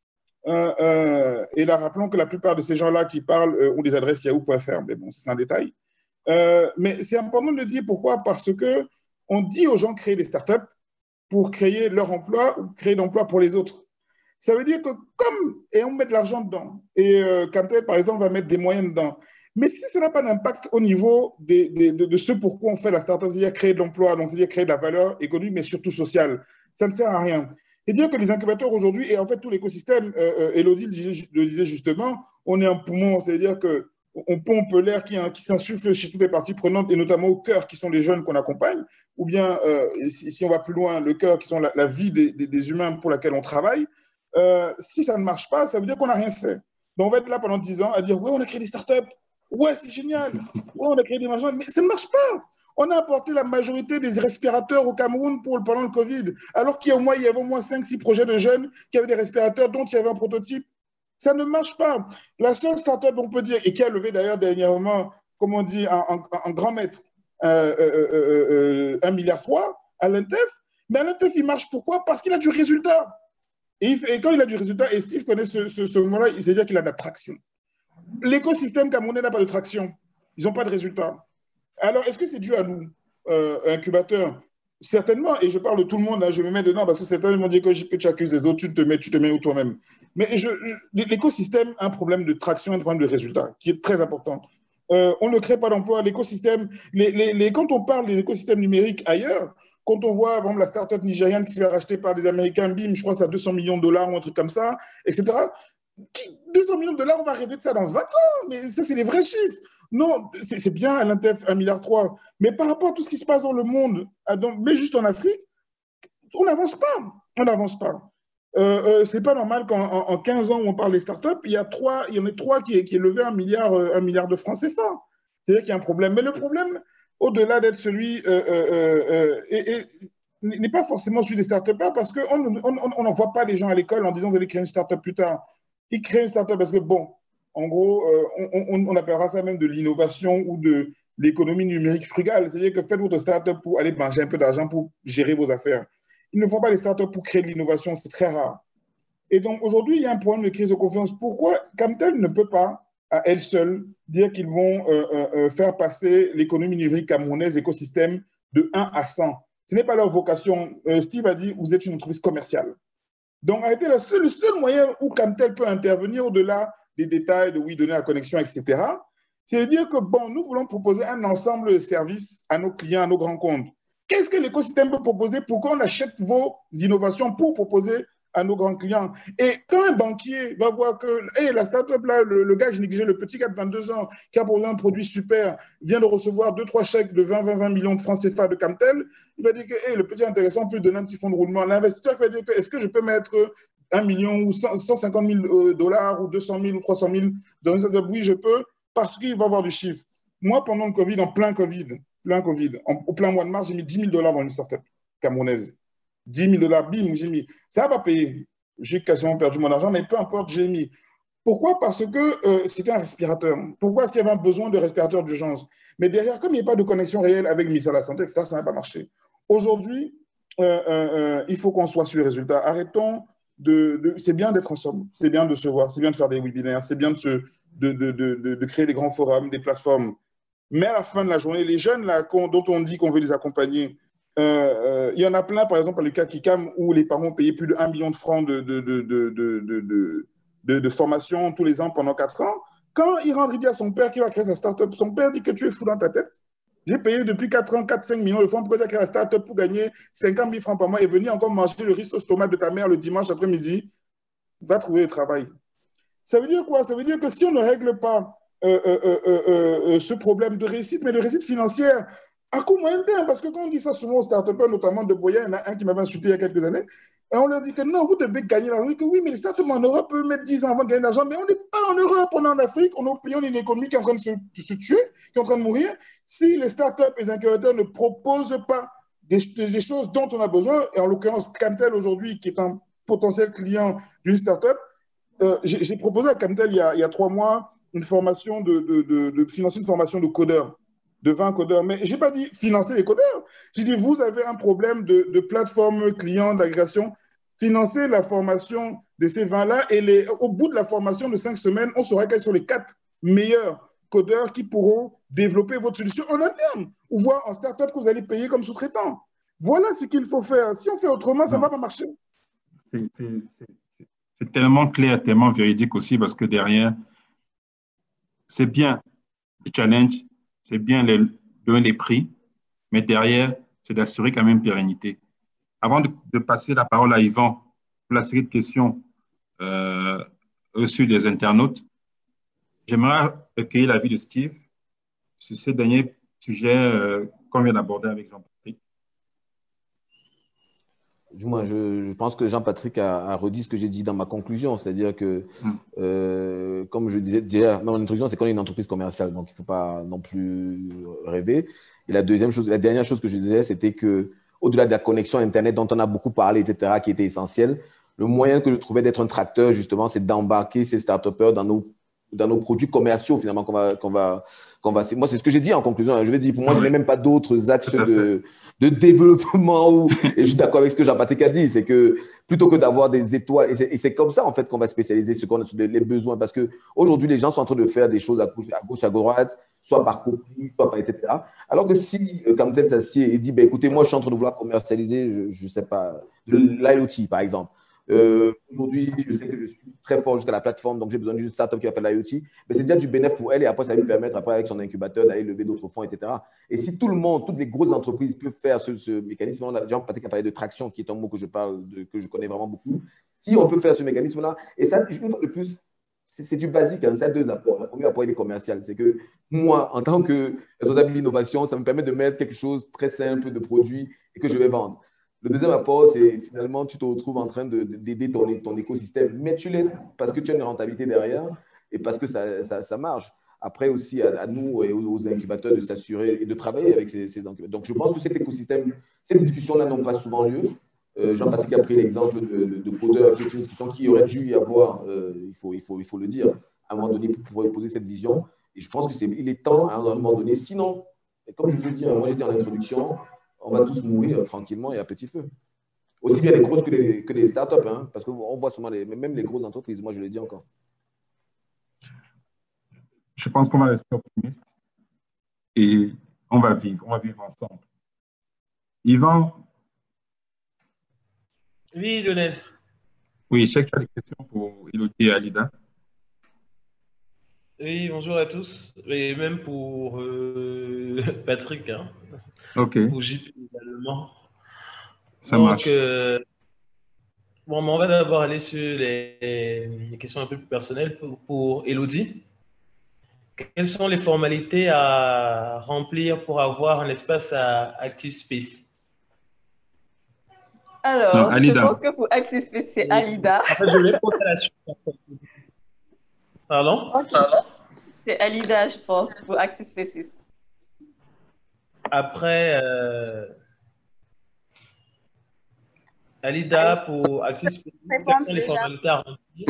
Et là, rappelons que la plupart de ces gens-là qui parlent ont des adresses yahoo.fr, mais bon, c'est un détail. Mais c'est important de le dire. Pourquoi? Parce qu'on dit aux gens de créer des start-up pour créer leur emploi ou créer d'emplois pour les autres. Ça veut dire que et on met de l'argent dedans, et Camtel, par exemple, va mettre des moyens dedans. Mais si ça n'a pas d'impact au niveau de ce pourquoi on fait la start-up, c'est-à-dire créer de l'emploi, donc c'est-à-dire créer de la valeur économique, mais surtout sociale, ça ne sert à rien. Et dire que les incubateurs aujourd'hui, et en fait tout l'écosystème, Elodie le disait justement, on est un poumon, c'est-à-dire qu'on pompe l'air qui s'insuffle chez toutes les parties prenantes, et notamment au cœur, qui sont les jeunes qu'on accompagne, ou bien, si on va plus loin, le cœur, qui sont la vie des humains pour laquelle on travaille. Si ça ne marche pas, ça veut dire qu'on n'a rien fait. Donc on va être là pendant 10 ans à dire, ouais, on a créé des startups, ouais, c'est génial, ouais, on a créé des machins, mais ça ne marche pas. On a apporté la majorité des respirateurs au Cameroun pendant le Covid, alors qu'il y avait au moins 5-6 projets de jeunes qui avaient des respirateurs dont il y avait un prototype. Ça ne marche pas. La seule start-up, on peut dire, et qui a levé d'ailleurs dernièrement, comme on dit, un grand maître, 1,3 milliard, à l'INTEF, mais à l'INTEF, il marche pourquoi? Parce qu'il a du résultat. Et quand il a du résultat, et Steve connaît ce mot-là, il sait dire qu'il a de la traction. L'écosystème camerounais n'a pas de traction. Ils n'ont pas de résultat. Alors, est-ce que c'est dû à nous, incubateurs? Certainement, et je parle de tout le monde, hein, je me mets dedans parce que certains m'ont dit que tu accuses les autres, tu te mets où toi-même. Mais l'écosystème a un problème de traction, un problème de résultat qui est très important. On ne crée pas d'emploi. L'écosystème, quand on parle des écosystèmes numériques ailleurs, quand on voit, par exemple, la start-up nigériane qui s'est rachetée par des Américains, bim, je crois que c'est à 200 millions de dollars ou un truc comme ça, etc. 200 millions de dollars, on va rêver de ça dans 20 ans, mais ça, c'est les vrais chiffres. Non, c'est bien à l'INTEF, 1,3 milliard, mais par rapport à tout ce qui se passe dans le monde, mais juste en Afrique, on n'avance pas. On n'avance pas. C'est pas normal qu'en 15 ans où on parle des startups, il y en a trois qui est levé 1 milliard de francs CFA. C'est-à-dire qu'il y a un problème. Mais le problème, au-delà d'être celui, n'est pas forcément celui des startupers parce qu'on n'envoie pas les gens à l'école en disant vous allez créer une startup plus tard. Ils créent une startup parce que, bon, en gros, on appellera ça même de l'innovation ou de l'économie numérique frugale. C'est-à-dire que faites votre startup pour aller manger un peu d'argent pour gérer vos affaires. Ils ne font pas les startups pour créer de l'innovation, c'est très rare. Et donc, aujourd'hui, il y a un problème de crise de confiance. Pourquoi Camtel ne peut pas, à elle seule, dire qu'ils vont faire passer l'économie numérique camerounaise, l'écosystème, de 1 à 100? Ce n'est pas leur vocation. Steve a dit, vous êtes une entreprise commerciale. Donc, arrêtez, le seul moyen où Camtel peut intervenir au-delà des détails de oui, donner la connexion, etc., c'est de dire que, bon, nous voulons proposer un ensemble de services à nos clients, à nos grands comptes. Qu'est-ce que l'écosystème peut proposer pour qu'on achète vos innovations pour proposer à nos grands clients? Et quand un banquier va voir que la start-up, là, le gars que je négligeais, le petit gars de 22 ans qui a proposé un produit super, vient de recevoir 2-3 chèques de 20 millions de francs CFA de Camtel, il va dire que le petit intéressant peut donner un petit fonds de roulement. L'investisseur va dire que est-ce que je peux mettre 1 million ou 150 000 dollars ou 200 000 ou 300 000 dans une start-up? Oui, je peux, parce qu'il va avoir du chiffre. Moi, pendant le Covid, en plein Covid, au plein mois de mars, j'ai mis 10 000 dollars dans une start-up camerounaise. 10 000 dollars, bim, j'ai mis. Ça va payer. J'ai quasiment perdu mon argent, mais peu importe, j'ai mis. Pourquoi? Parce que c'était un respirateur. Pourquoi est-ce qu'il y avait un besoin de respirateur d'urgence? Mais derrière, comme il n'y a pas de connexion réelle avec le ministère de la Santé, etc., ça n'a pas marché. Aujourd'hui, il faut qu'on soit sur les résultats. Arrêtons c'est bien d'être ensemble, c'est bien de se voir, c'est bien de faire des webinaires, c'est bien de créer des grands forums, des plateformes. Mais à la fin de la journée, les jeunes là, dont on dit qu'on veut les accompagner, il y en a plein, par exemple, à Lucas Kikam, où les parents payaient plus de 1 million de francs de formation tous les ans pendant 4 ans. Quand il rentre, il dit à son père qu'il va créer sa start-up, son père dit que tu es fou dans ta tête. J'ai payé depuis 4 ans 4-5 millions de francs pour que tu aies créé la start-up pour gagner 50 000 francs par mois et venir encore manger le riz sauce tomate de ta mère le dimanche après-midi. Va trouver le travail. Ça veut dire quoi? Ça veut dire que si on ne règle pas ce problème de réussite, mais de réussite financière, à court moyen terme, parce que quand on dit ça souvent aux start-upers, notamment de Boya, il y en a un qui m'avait insulté il y a quelques années, et on leur dit que non, vous devez gagner l'argent. On dit que oui, mais les start-up en Europe peuvent mettre 10 ans avant de gagner de l'argent, mais on n'est pas en Europe, on est en Afrique, on est au pays, on est une économie qui est en train de se tuer, qui est en train de mourir. Si les start-up et les incubateurs ne proposent pas des choses dont on a besoin, et en l'occurrence, Camtel aujourd'hui, qui est un potentiel client d'une start-up, j'ai proposé à Camtel il y a 3 mois une formation de financer une formation de codeurs, de 20 codeurs. Mais je n'ai pas dit financer les codeurs. J'ai dit, vous avez un problème de plateforme client, d'agrégation, financez la formation de ces 20-là et au bout de la formation de 5 semaines, on saura quels sont les 4 meilleurs codeurs qui pourront développer votre solution en interne ou voir en start-up que vous allez payer comme sous-traitant. Voilà ce qu'il faut faire. Si on fait autrement, ça ne va pas marcher. C'est tellement clair, tellement véridique aussi parce que derrière, c'est bien le challenge, c'est bien donner les prix, mais derrière, c'est d'assurer quand même pérennité. Avant de passer la parole à Yvan pour la série de questions reçues des internautes, j'aimerais recueillir l'avis de Steve sur ce dernier sujet qu'on vient d'aborder avec Jean-Patrick. Moi, je pense que Jean-Patrick a redit ce que j'ai dit dans ma conclusion, c'est-à-dire que, comme je disais déjà dans l'introduction, c'est qu'on est une entreprise commerciale, donc il ne faut pas non plus rêver. Et la dernière chose que je disais, c'était que, au-delà de la connexion Internet dont on a beaucoup parlé, etc., qui était essentielle, le moyen que je trouvais d'être un tracteur, justement, c'est d'embarquer ces start-upers dans nos produits commerciaux, finalement, qu'on va. Moi, c'est ce que j'ai dit en conclusion. Je vais dire, pour moi, je n'ai même pas d'autres axes de développement. Et je suis d'accord avec ce que Jean-Patrick a dit, c'est que plutôt que d'avoir des étoiles, et c'est comme ça en fait qu'on va spécialiser ce qu'on a sur les besoins, parce qu'aujourd'hui, les gens sont en train de faire des choses à gauche, à droite, soit par copie, soit par etc. Alors que si Kamtel s'assied et dit, ben, écoutez, moi je suis en train de vouloir commercialiser, je ne sais pas, l'IoT par exemple. Aujourd'hui, je sais que je suis très fort jusqu'à la plateforme, donc j'ai besoin d'une startup qui va faire l'IoT. Mais c'est déjà du bénéfice pour elle et après, ça va lui permettre, après, avec son incubateur, d'aller lever d'autres fonds, etc. Et si tout le monde, toutes les grosses entreprises peuvent faire ce mécanisme, on a déjà parlé de traction, qui est un mot que que je connais vraiment beaucoup. Si on peut faire ce mécanisme-là, et ça, une fois de plus, c'est du basique, hein, ça a deux apports. Le premier apport, il est commercial. C'est que moi, en tant que responsable de l'innovation, ça me permet de mettre quelque chose de très simple de produit et que je vais vendre. Le deuxième apport, c'est finalement, tu te retrouves en train d'aider ton écosystème, mais tu l'aides parce que tu as une rentabilité derrière et parce que ça marche. Après aussi, à nous et aux incubateurs de s'assurer et de travailler avec ces incubateurs. Donc, je pense que cet écosystème, ces discussions-là n'ont pas souvent lieu. Jean-Patrick a pris l'exemple de codeur, qui est une discussion qui aurait dû y avoir, il faut le dire, à un moment donné, pour pouvoir poser cette vision. Et je pense qu'il est temps, à un moment donné, sinon, comme je vous le dis, moi j'ai dit en introduction, on va tous mourir tranquillement et à petit feu. Aussi bien les grosses que les startups, hein, parce qu'on voit souvent même les grosses entreprises, moi je le dis encore. Je pense qu'on va rester optimiste et on va vivre ensemble. Yvan? Oui, Lionel. Oui, je sais que tu as des questions pour Elodie et Alida. Oui, bonjour à tous. Et même pour Patrick, hein, OK. pour JP également. Ça Donc, marche. bon, mais on va d'abord aller sur les questions un peu plus personnelles pour Elodie. Quelles sont les formalités à remplir pour avoir un espace à ActiveSpace? Alors, Non, je Alida. pense que pour ActiveSpace, c'est Alida. En fait, je vais poser la suite. Pardon? Ok. C'est Alida, je pense, pour ActiveSpaces. Après, Alida, pour ActiveSpace, quelles sont les déjà. formalités à remplir?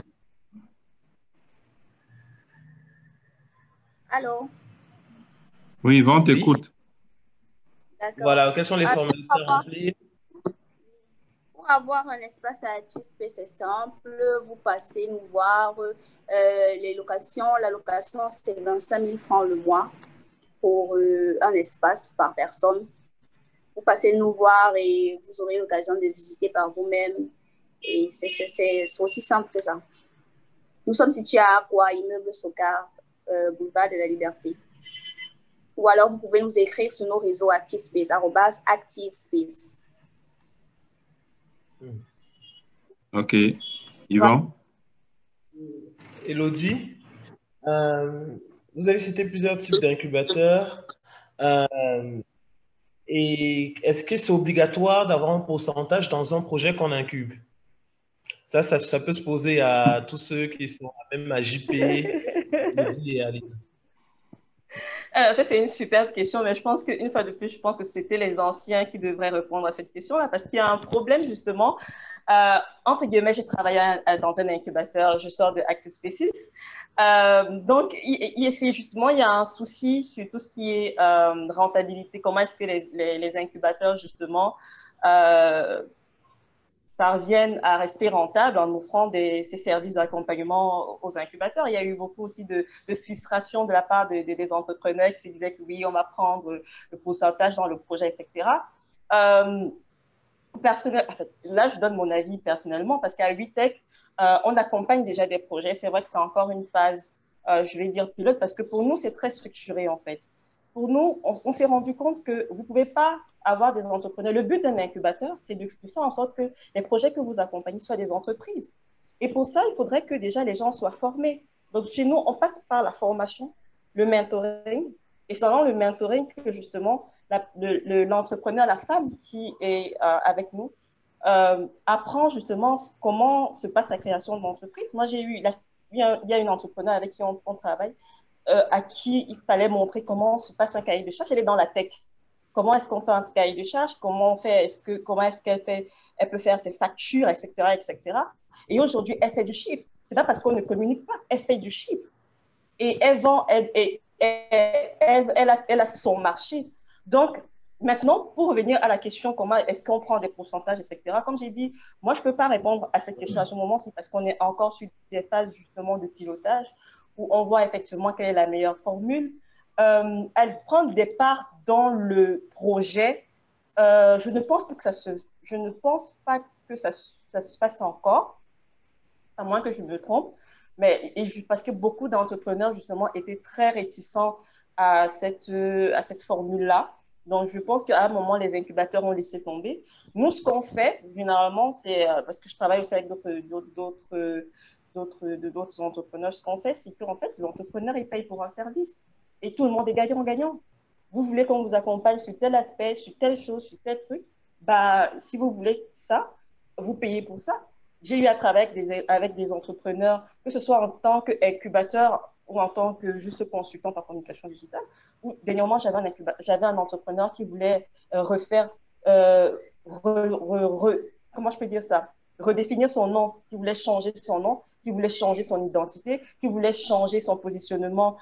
Allô? Oui, Yvan, t'écoute. D'accord. Voilà, quelles sont les formalités à remplir? Pour avoir un espace à ActiveSpace, c'est simple. Vous passez nous voir. Les locations, la location, c'est 25 000 francs le mois pour un espace par personne. Vous passez nous voir et vous aurez l'occasion de visiter par vous-même. Et c'est aussi simple que ça. Nous sommes situés à Aqua, immeuble Socar, boulevard de la Liberté. Ou alors, vous pouvez nous écrire sur nos réseaux ActiveSpace, @ActiveSpace. OK. Yvan? Elodie, vous avez cité plusieurs types d'incubateurs. Et est-ce que c'est obligatoire d'avoir un pourcentage dans un projet qu'on incube? Ça peut se poser à tous ceux qui sont même à JP, Elodie et Alida. Alors, ça, c'est une superbe question, mais je pense qu'une fois de plus, je pense que c'était les anciens qui devraient répondre à cette question-là, parce qu'il y a un problème, justement. Entre guillemets, j'ai travaillé dans un incubateur, je sors de ActiveSpaces. Donc, justement, il y a un souci sur tout ce qui est rentabilité. Comment est-ce que les incubateurs, justement, parviennent à rester rentables en offrant ces services d'accompagnement aux incubateurs. Il y a eu beaucoup aussi de frustration de la part des entrepreneurs qui se disaient que oui, on va prendre le pourcentage dans le projet, etc. Personnel, en fait, là, je donne mon avis personnellement parce qu'à WeTech, on accompagne déjà des projets. C'est vrai que c'est encore une phase, je vais dire pilote, parce que pour nous, c'est très structuré en fait. Pour nous, on s'est rendu compte que vous ne pouvez pas avoir des entrepreneurs. Le but d'un incubateur, c'est de faire en sorte que les projets que vous accompagnez soient des entreprises. Et pour ça, il faudrait que déjà les gens soient formés. Donc, chez nous, on passe par la formation, le mentoring. Et c'est dans le mentoring que justement, l'entrepreneur, la femme qui est avec nous, apprend justement comment se passe la création de l'entreprise. Moi, il y a une entrepreneur avec qui on travaille, à qui il fallait montrer comment se passe un cahier de charge. Elle est dans la tech. Comment est-ce qu'on fait un cahier de charge? Comment est-ce qu'elle peut faire ses factures, etc., etc. Et aujourd'hui, elle fait du chiffre. C'est pas parce qu'on ne communique pas, elle fait du chiffre. Et elle vend, elle a son marché. Donc, Maintenant, pour revenir à la question, comment est-ce qu'on prend des pourcentages, etc., comme j'ai dit, moi, je ne peux pas répondre à cette question à ce moment, c'est parce qu'on est encore sur des phases justement de pilotage où on voit effectivement quelle est la meilleure formule. Elle prend des parts dans le projet. Je ne pense pas que ça se fasse encore, à moins que je me trompe. Parce que beaucoup d'entrepreneurs, justement, étaient très réticents à cette formule-là. Donc, je pense qu'à un moment, les incubateurs ont laissé tomber. Nous, ce qu'on fait, généralement, c'est, parce que je travaille aussi avec d'autres entrepreneurs, ce qu'on fait, c'est qu'en fait, l'entrepreneur, il paye pour un service. Et tout le monde est gagnant-gagnant. Vous voulez qu'on vous accompagne sur tel aspect, sur telle chose, sur tel truc, bah, si vous voulez ça, vous payez pour ça. J'ai eu à travailler avec des entrepreneurs, que ce soit en tant qu'incubateur ou en tant que juste consultant en communication digitale. Dernièrement, j'avais un entrepreneur qui voulait refaire, comment je peux dire ça, redéfinir son nom, qui voulait changer son nom, qui voulait changer son identité, qui voulait changer son positionnement,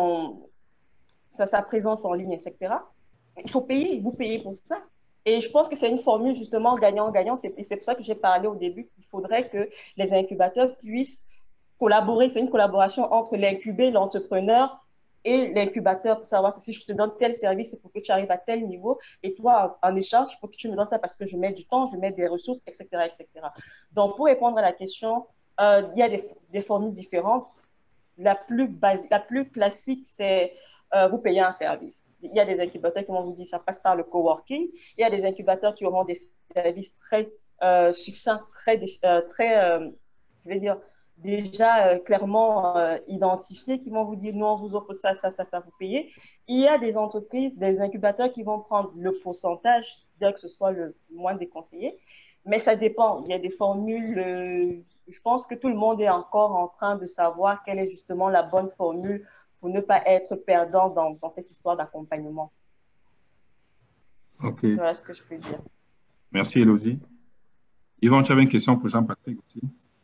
sa présence en ligne, etc. Il faut payer, vous payez pour ça. Et je pense que c'est une formule justement gagnant-gagnant. C'est pour ça que j'ai parlé au début qu'il faudrait que les incubateurs puissent collaborer. C'est une collaboration entre l'incubé, l'entrepreneur et l'incubateur pour savoir que si je te donne tel service, c'est pour que tu arrives à tel niveau. Et toi, en échange, il faut que tu me donnes ça parce que je mets du temps, je mets des ressources, etc. etc. Donc, pour répondre à la question, il y a des formules différentes. La plus classique, c'est vous payez un service. Il y a des incubateurs qui vont vous dire ça passe par le coworking. Il y a des incubateurs qui auront des services très succincts, je vais dire, déjà clairement identifiés, qui vont vous dire, nous, on vous offre ça, vous payez. Il y a des entreprises, des incubateurs qui vont prendre le pourcentage, bien que ce soit le moins déconseillé, mais ça dépend. Il y a des formules, je pense que tout le monde est encore en train de savoir quelle est justement la bonne formule pour ne pas être perdant dans cette histoire d'accompagnement. OK. Voilà ce que je peux dire. Merci, Élodie. Yvon, tu avais une question pour Jean-Patrick aussi?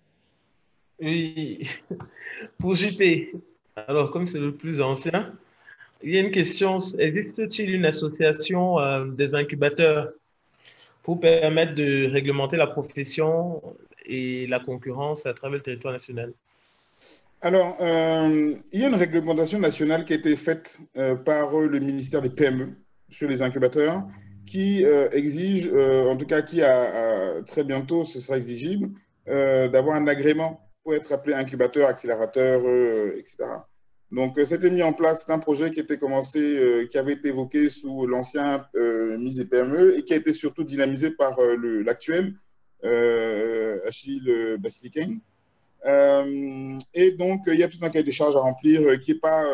Oui, pour JP. Alors, comme c'est le plus ancien, il y a une question. Existe-t-il une association des incubateurs pour permettre de réglementer la profession et la concurrence à travers le territoire national? Alors, il y a une réglementation nationale qui a été faite par le ministère des PME sur les incubateurs qui exige, en tout cas qui a très bientôt, ce sera exigible, d'avoir un agrément pour être appelé incubateur, accélérateur, etc. Donc, c'était mis en place, c'est un projet qui était commencé, qui avait été évoqué sous l'ancien ministre des PME et qui a été surtout dynamisé par l'actuel, Achille Basilikain. Et donc, il y a tout un cahier des charges à remplir qui est pas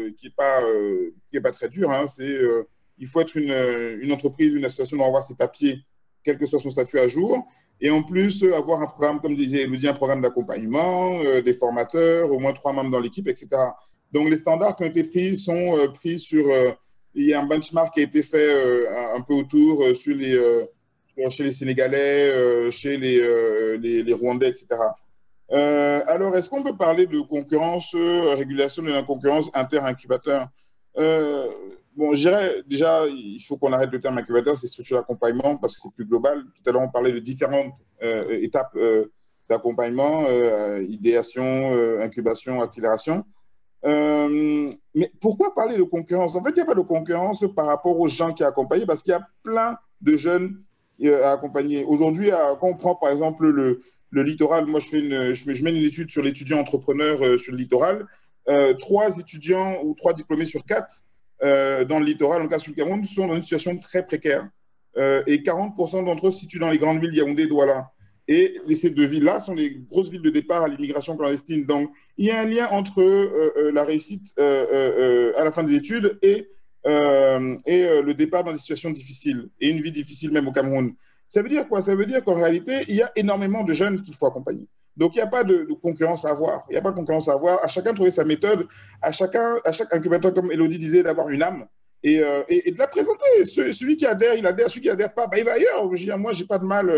très dur. Hein. Il faut être une entreprise, une association doit avoir ses papiers, quel que soit son statut à jour. Et en plus, avoir un programme, comme disait Elodie, un programme d'accompagnement, des formateurs, au moins 3 membres dans l'équipe, etc. Donc, les standards qui ont été pris sont pris sur… il y a un benchmark qui a été fait un peu autour chez les Sénégalais, chez les Rwandais, etc. Alors, est-ce qu'on peut parler de concurrence, régulation de la concurrence inter-incubateur? Bon, je dirais déjà, il faut qu'on arrête le terme incubateur, c'est structure d'accompagnement parce que c'est plus global. Tout à l'heure, on parlait de différentes étapes d'accompagnement, idéation, incubation, accélération. Mais pourquoi parler de concurrence? En fait, il n'y a pas de concurrence par rapport aux gens qui accompagnent parce qu'il y a plein de jeunes à accompagner. Aujourd'hui, quand on prend par exemple le littoral, moi je mène une étude sur l'étudiant entrepreneur sur le littoral. 3 étudiants ou 3 diplômés sur 4 dans le littoral, en cas sur le Cameroun, sont dans une situation très précaire. Et 40% d'entre eux se situent dans les grandes villes, Yaoundé, Douala. Et ces 2 villes-là sont les grosses villes de départ à l'immigration clandestine. Donc, il y a un lien entre la réussite à la fin des études et le départ dans des situations difficiles et une vie difficile même au Cameroun. Ça veut dire quoi? Ça veut dire qu'en réalité, il y a énormément de jeunes qu'il faut accompagner. Donc, il n'y a pas de concurrence à avoir. Il n'y a pas de concurrence à avoir. À chacun de trouver sa méthode. À chaque incubateur, comme Élodie disait, d'avoir une âme et de la présenter. Celui qui adhère, il adhère. Celui qui adhère pas, bah, il va ailleurs. Moi, je n'ai pas de mal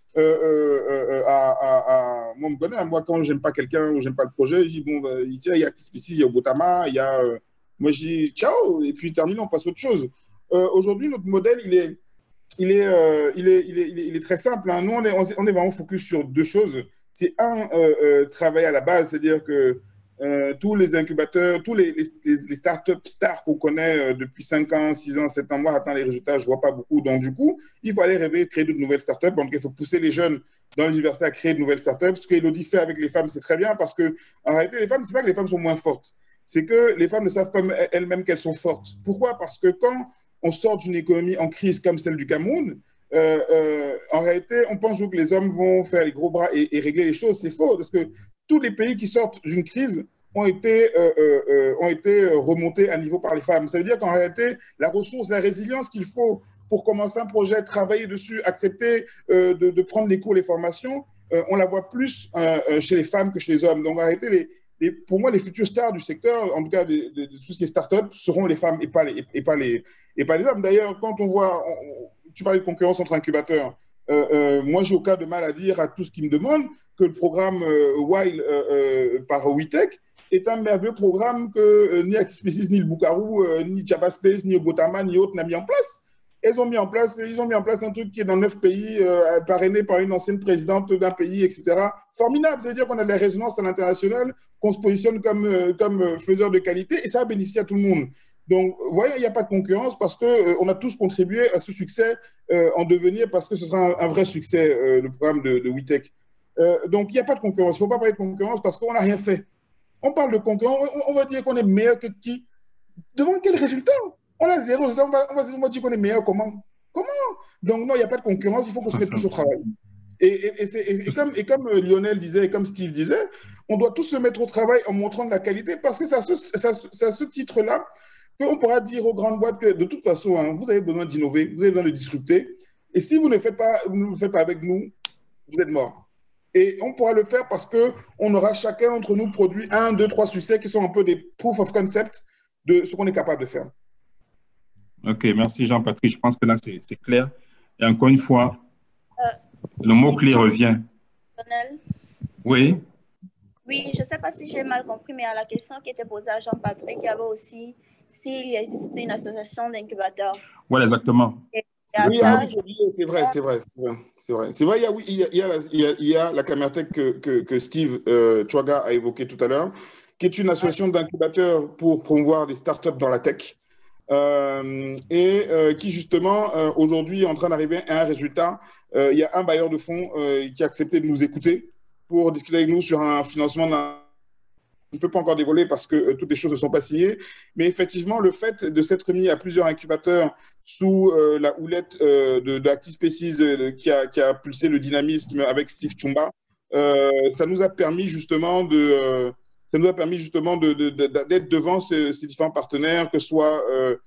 moi, on me connaît. Moi, quand je n'aime pas quelqu'un ou je n'aime pas le projet, je dis, bon, il y a ici, il y a Botama, il y a… moi, je dis ciao. Et puis, terminé, on passe à autre chose. aujourd'hui, notre modèle, il est très simple. Hein. Nous, on est vraiment focus sur deux choses. C'est travailler à la base, c'est-à-dire que tous les incubateurs, tous les startups stars qu'on connaît depuis 5 ans, 6 ans, 7 ans, moi, attends les résultats, je ne vois pas beaucoup. Donc, du coup, il faut aller rêver, créer de nouvelles startups. Donc, il faut pousser les jeunes dans les universités à créer de nouvelles startups. Ce qu'Elodie fait avec les femmes, c'est très bien parce que, en réalité, les femmes, ce n'est pas que les femmes sont moins fortes. C'est que les femmes ne savent pas elles-mêmes qu'elles sont fortes. Pourquoi? Parce que quand on sort d'une économie en crise comme celle du Cameroun, en réalité, on pense que les hommes vont faire les gros bras et régler les choses. C'est faux, parce que tous les pays qui sortent d'une crise ont été remontés à niveau par les femmes. Ça veut dire qu'en réalité, la ressource, la résilience qu'il faut pour commencer un projet, travailler dessus, accepter de prendre les cours, les formations, on la voit plus chez les femmes que chez les hommes. Donc, en réalité, pour moi, les futures stars du secteur, en tout cas de tout ce qui est start-up, seront les femmes et pas les hommes. D'ailleurs, quand on voit, tu parlais de concurrence entre incubateurs, moi, j'ai aucun de mal à dire à tous qui me demandent que le programme WILE par WeTech est un merveilleux programme que ni Actispecies, ni le Bukaru, ni Jabaspace, ni Obotama, ni autres n'a mis en place. Ils ont mis en place un truc qui est dans 9 pays, parrainé par une ancienne présidente d'un pays, etc. Formidable, c'est-à-dire qu'on a de la résonance à l'international, qu'on se positionne comme faiseur de qualité, et ça a bénéficié à tout le monde. Donc, vous voyez, il n'y a pas de concurrence parce qu'on a tous contribué à ce succès en devenir, parce que ce sera un vrai succès, le programme de WeTech. Donc, il n'y a pas de concurrence. Il ne faut pas parler de concurrence parce qu'on n'a rien fait. On parle de concurrence, on va dire qu'on est meilleur que qui? Devant quel résultat? On a 0. On va dire qu'on est meilleur comment? Donc, non, il n'y a pas de concurrence, il faut qu'on se mette tous au travail. Et comme Lionel disait, et comme Steve disait, on doit tous se mettre au travail en montrant de la qualité parce que c'est à ce titre-là qu'on pourra dire aux grandes boîtes que de toute façon, hein, vous avez besoin d'innover, vous avez besoin de disrupter. Et si vous ne le faites pas avec nous, vous êtes morts. Et on pourra le faire parce qu'on aura chacun d'entre nous produit 1, 2, 3 succès qui sont un peu des proof of concept de ce qu'on est capable de faire. Ok, merci Jean-Patrick. Je pense que là, c'est clair. Et encore une fois, le mot-clé revient. Lionel? Oui. Oui, je ne sais pas si j'ai mal compris, mais à la question qui était posée à Jean-Patrick, il y avait aussi s'il existe une association d'incubateurs. Oui, exactement. Oui, c'est vrai. Il y a la Camertech que Steve Chouaga a évoqué tout à l'heure, qui est une association d'incubateurs pour promouvoir les startups dans la tech. Qui justement aujourd'hui est en train d'arriver à un résultat. Il y a un bailleur de fonds qui a accepté de nous écouter pour discuter avec nous sur un financement je ne peux pas encore dévoiler parce que toutes les choses ne sont pas signées, mais effectivement, le fait de s'être mis à plusieurs incubateurs sous la houlette d'Actispecies qui a pulsé le dynamisme avec Steve Chumba, ça nous a permis justement d'être devant ces différents partenaires, que ce soit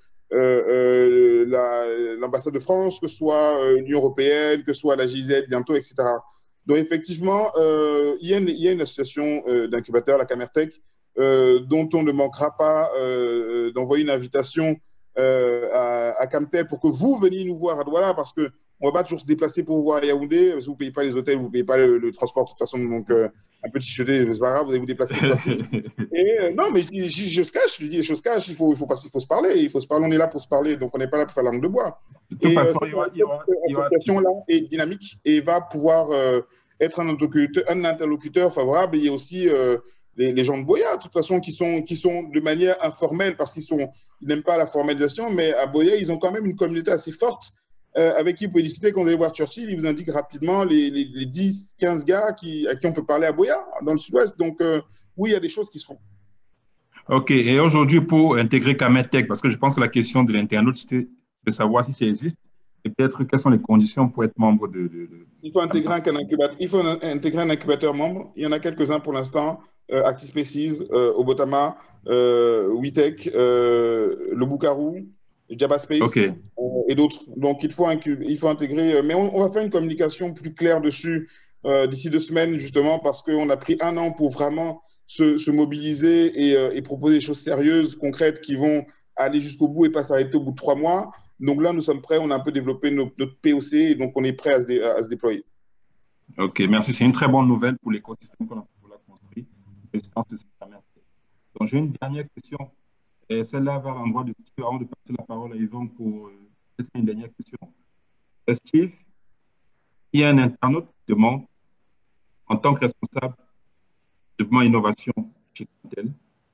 l'ambassade de France, que ce soit l'Union européenne, que ce soit la GIZ bientôt, etc. Donc, effectivement, il y a une association d'incubateurs, la Camertech, dont on ne manquera pas d'envoyer une invitation à Camtel pour que vous veniez nous voir à Douala, parce qu'on ne va pas toujours se déplacer pour vous voir à Yaoundé, parce que vous ne payez pas les hôtels, vous ne payez pas le transport de toute façon, donc un peu chichoté, c'est pas grave, vous allez vous déplacer. Non, mais je dis les choses cash, il faut se parler, on est là pour se parler, donc on n'est pas là pour faire la langue de bois. De toute façon, cette association-là est dynamique et va pouvoir être un interlocuteur favorable. Il y a aussi les gens de Boya, de toute façon, qui sont de manière informelle, parce qu'ils n'aiment pas la formalisation, mais à Boya, ils ont quand même une communauté assez forte avec qui vous pouvez discuter. Quand vous allez voir Churchill, il vous indique rapidement les 10, 15 gars à qui on peut parler à Boya, dans le sud-ouest. Donc, oui, il y a des choses qui se font. OK. Et aujourd'hui, pour intégrer Camertech, parce que je pense que la question de l'internaute, c'était de savoir si ça existe et peut-être quelles sont les conditions pour être membre Il faut intégrer un incubateur membre. Il y en a quelques-uns pour l'instant. Actispecies, Obotama, WeTech, le Bukaru, Jabaspace, okay. Et d'autres. Donc, il faut intégrer. Mais on va faire une communication plus claire dessus d'ici 2 semaines, justement, parce qu'on a pris 1 an pour vraiment se mobiliser et proposer des choses sérieuses, concrètes, qui vont aller jusqu'au bout et pas s'arrêter au bout de 3 mois. Donc là, nous sommes prêts, on a un peu développé notre POC, et donc on est prêt à se déployer. OK, merci. C'est une très bonne nouvelle pour l'écosystème qu'on a construit. Donc, j'ai une dernière question. Et celle-là va à l'endroit de Steve avant de passer la parole à Yvan pour peut-être une dernière question. Steve, il y a un internaute qui demande, en tant que responsable de développement et innovation chez Intel,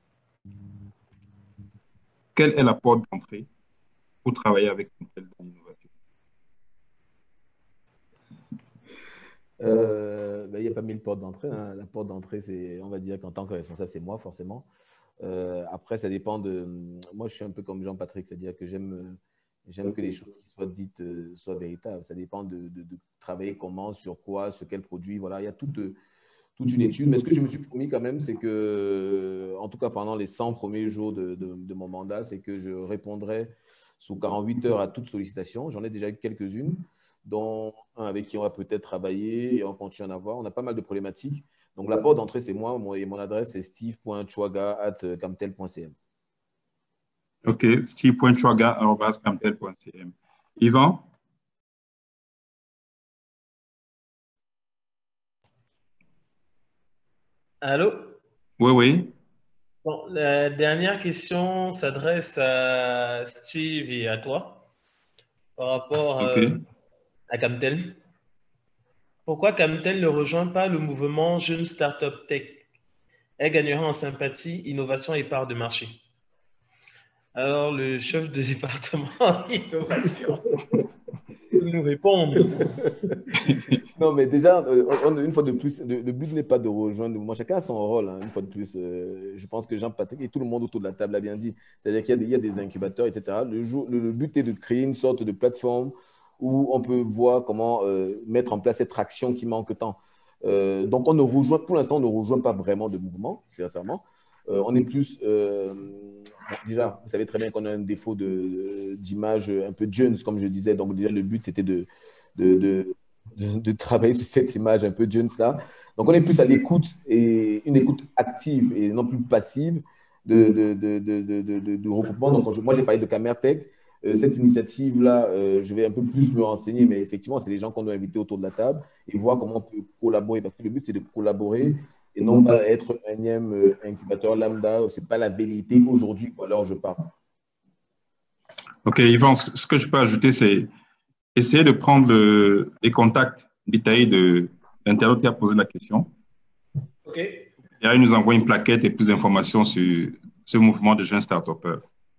quelle est la porte d'entrée pour travailler avec Intel dans l'innovation? Il n'y a pas mille portes d'entrée, hein. La porte d'entrée, c'est, on va dire qu'en tant que responsable, c'est moi, forcément. Après, ça dépend de… Moi, je suis un peu comme Jean-Patrick, c'est-à-dire que j'aime que les choses qui soient dites soient véritables. Ça dépend de travailler comment, sur quoi, sur quel produit. Voilà, il y a toute une étude. Mais ce que je me suis promis quand même, c'est que, en tout cas pendant les 100 premiers jours de mon mandat, c'est que je répondrai sous 48 heures à toute sollicitation. J'en ai déjà eu quelques-unes, dont un avec qui on va peut-être travailler et on continue à en avoir. On a pas mal de problématiques. Donc, la porte d'entrée, c'est moi et mon adresse, c'est steve.chouaga@camtel.cm. OK, steve.chouaga@camtel.cm. Yvan? Allô? Oui, oui. Bon, la dernière question s'adresse à Steve et à toi par rapport OK. à Camtel. Pourquoi Camtel ne rejoint pas le mouvement Jeune Startup Tech? Elle gagnera en sympathie, innovation et part de marché. Alors, le chef de département innovation peut nous répondre. Non, mais déjà, une fois de plus, le but n'est pas de rejoindre le mouvement. Chacun a son rôle, hein, une fois de plus. Je pense que Jean-Patrick et tout le monde autour de la table l'a bien dit. C'est-à-dire qu'il y a des incubateurs, etc. Le but est de créer une sorte de plateforme où on peut voir comment mettre en place cette traction qui manque tant. Donc, pour l'instant, on ne rejoint pas vraiment de mouvement, sincèrement. On est plus… bon, déjà, vous savez très bien qu'on a un défaut d'image un peu Jones, comme je disais. Donc, déjà, le but, c'était de, de travailler sur cette image un peu Jones là. Donc, on est plus à l'écoute et une écoute active et non plus passive de regroupement. Donc, moi, j'ai parlé de Camertech. Cette initiative-là, je vais un peu plus me renseigner, mais effectivement, c'est les gens qu'on doit inviter autour de la table et voir comment on peut collaborer. Parce que le but, c'est de collaborer et non pas être un énième incubateur lambda. Ce n'est pas la vérité aujourd'hui. Alors, je pars. OK, Yvan, ce que je peux ajouter, c'est essayer de prendre les contacts détaillés de l'internaute qui a posé la question. OK. Et il nous envoie une plaquette et plus d'informations sur ce mouvement de jeunes start-upers.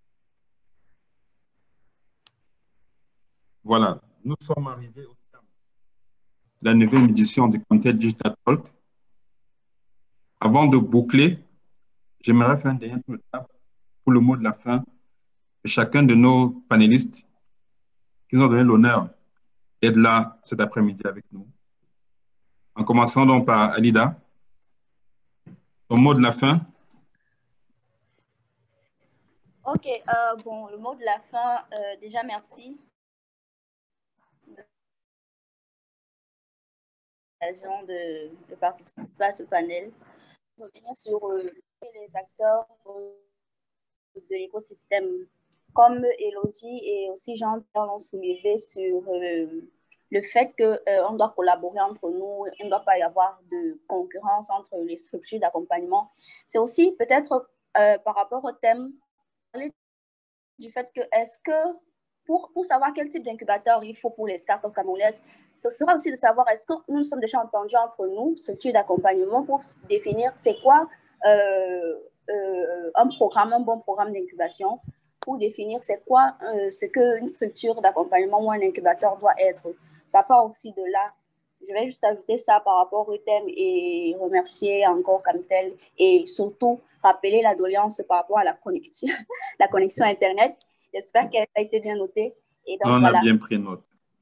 Voilà, nous sommes arrivés au terme de la 9e édition de Camtel Digital Talk. Avant de boucler, j'aimerais faire un dernier tour de table pour le mot de la fin de chacun de nos panélistes qui nous ont donné l'honneur d'être là cet après-midi avec nous. En commençant donc par Alida. Ton mot de la fin? Ok, bon, le mot de la fin, déjà merci de participer à ce panel. Revenir sur les acteurs de l'écosystème, comme Elodie et aussi Jean l'ont soulevé sur le fait qu'on doit collaborer entre nous, il ne doit pas y avoir de concurrence entre les structures d'accompagnement. C'est aussi peut-être par rapport au thème du fait que est-ce que pour savoir quel type d'incubateur il faut pour les startups camerounaises, ce sera aussi de savoir est-ce que nous sommes déjà entendus entre nous, structures d'accompagnement, pour définir c'est quoi un bon programme d'incubation, pour définir c'est quoi ce qu'une structure d'accompagnement ou un incubateur doit être. Ça part aussi de là. Je vais juste ajouter ça par rapport au thème et remercier encore Camtel et surtout rappeler la doléance par rapport à la connexion Internet. J'espère qu'elle a été bien notée. Et donc, On voilà. a bien pris note.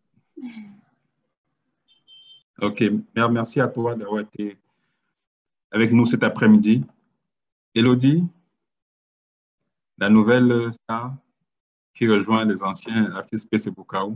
OK, merci à toi d'avoir été avec nous cet après-midi. Elodie, la nouvelle star qui rejoint les anciens artistes PC Bukavu.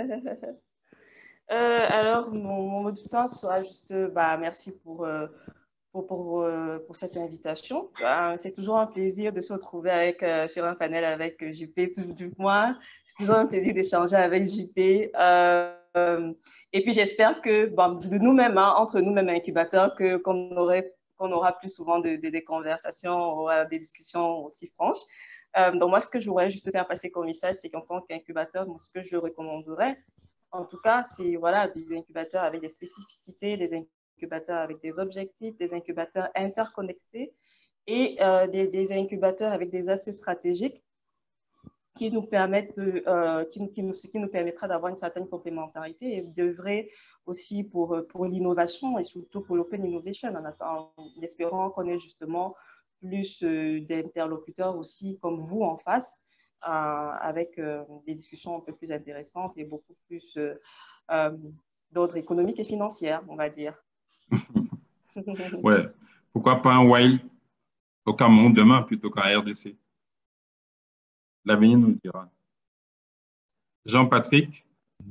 Alors, mon mot de fin sera juste merci pour cette invitation. C'est toujours un plaisir de se retrouver sur un panel avec JP, du moins. C'est toujours un plaisir d'échanger avec JP. Et puis, j'espère que de nous-mêmes, entre nous-mêmes incubateurs, qu'on aura plus souvent des conversations, des discussions aussi franches. Donc, moi, ce que je voudrais juste faire passer comme message, c'est qu'en tant qu'incubateur, ce que je recommanderais, en tout cas, c'est voilà, des incubateurs avec des spécificités, des incubateurs avec des objectifs, des incubateurs interconnectés et des incubateurs avec des astuces stratégiques qui nous permettent qui nous permettra d'avoir une certaine complémentarité et d'œuvrer aussi pour l'innovation et surtout pour l'open innovation en espérant qu'on ait justement plus d'interlocuteurs aussi comme vous en face avec des discussions un peu plus intéressantes et beaucoup plus d'ordre économique et financier, on va dire. Ouais, pourquoi pas un Wild au Cameroun demain plutôt qu'en RDC? L'avenir nous le dira. Jean-Patrick?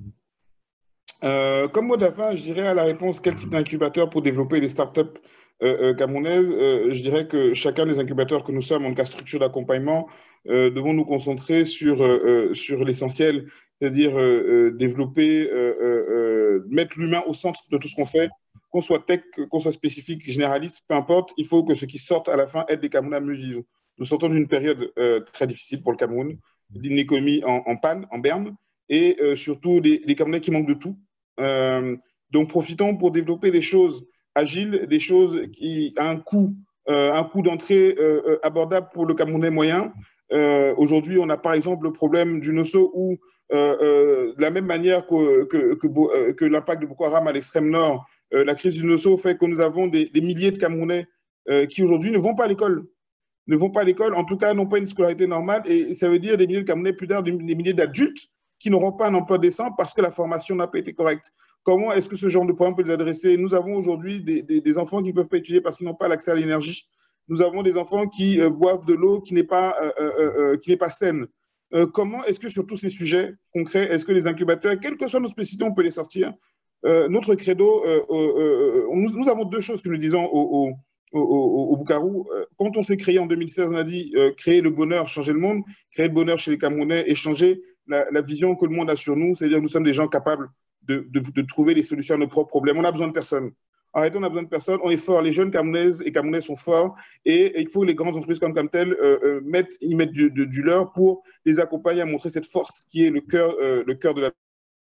Comme mot de la fin, je dirais à la réponse quel type d'incubateur pour développer des startups camerounaises, je dirais que chacun des incubateurs que nous sommes, en cas de structure d'accompagnement, devons nous concentrer sur l'essentiel, c'est-à-dire développer, mettre l'humain au centre de tout ce qu'on fait, qu'on soit tech, qu'on soit spécifique, généraliste, peu importe, il faut que ce qui sorte à la fin aide les Camerounais à mieux vivre. Nous sortons d'une période très difficile pour le Cameroun, d'une économie en panne, en berne, et surtout les Camerounais qui manquent de tout. Donc, profitons pour développer des choses agiles, des choses qui ont un coût d'entrée abordable pour le Camerounais moyen. Aujourd'hui, on a par exemple le problème du Nosso où, de la même manière que l'impact de Boko Haram à l'extrême nord, la crise du Nosso fait que nous avons des milliers de Camerounais qui aujourd'hui ne vont pas à l'école. Ne vont pas à l'école, en tout cas, n'ont pas une scolarité normale. Et ça veut dire des milliers de Camerounais, plus tard, des milliers d'adultes qui n'auront pas un emploi décent parce que la formation n'a pas été correcte. Comment est-ce que ce genre de programme peut les adresser? Nous avons aujourd'hui des enfants qui ne peuvent pas étudier parce qu'ils n'ont pas l'accès à l'énergie. Nous avons des enfants qui boivent de l'eau qui n'est pas saine. Comment est-ce que sur tous ces sujets concrets, est-ce que les incubateurs, quelles que soient nos spécificités, on peut les sortir? Notre credo, nous avons deux choses que nous disons au Bukavu. Quand on s'est créé en 2016, on a dit créer le bonheur, changer le monde, créer le bonheur chez les Camerounais et changer la vision que le monde a sur nous, c'est-à-dire nous sommes des gens capables de trouver les solutions à nos propres problèmes. On a besoin de personne. Arrêtez, on a besoin de personne. On est fort. Les jeunes Camerounaises et Camerounais sont forts et il faut que les grandes entreprises comme Camtel y mettent du leur pour les accompagner à montrer cette force qui est le cœur de la.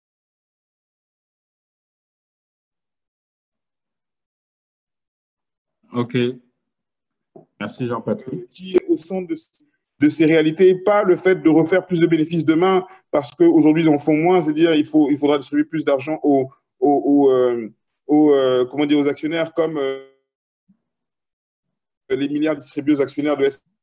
OK. Merci Jean-Patrick. Qui est au centre de ces réalités, pas le fait de refaire plus de bénéfices demain parce qu'aujourd'hui ils en font moins, c'est-à-dire il faudra distribuer plus d'argent comment dire, aux actionnaires comme les milliards distribués aux actionnaires de S.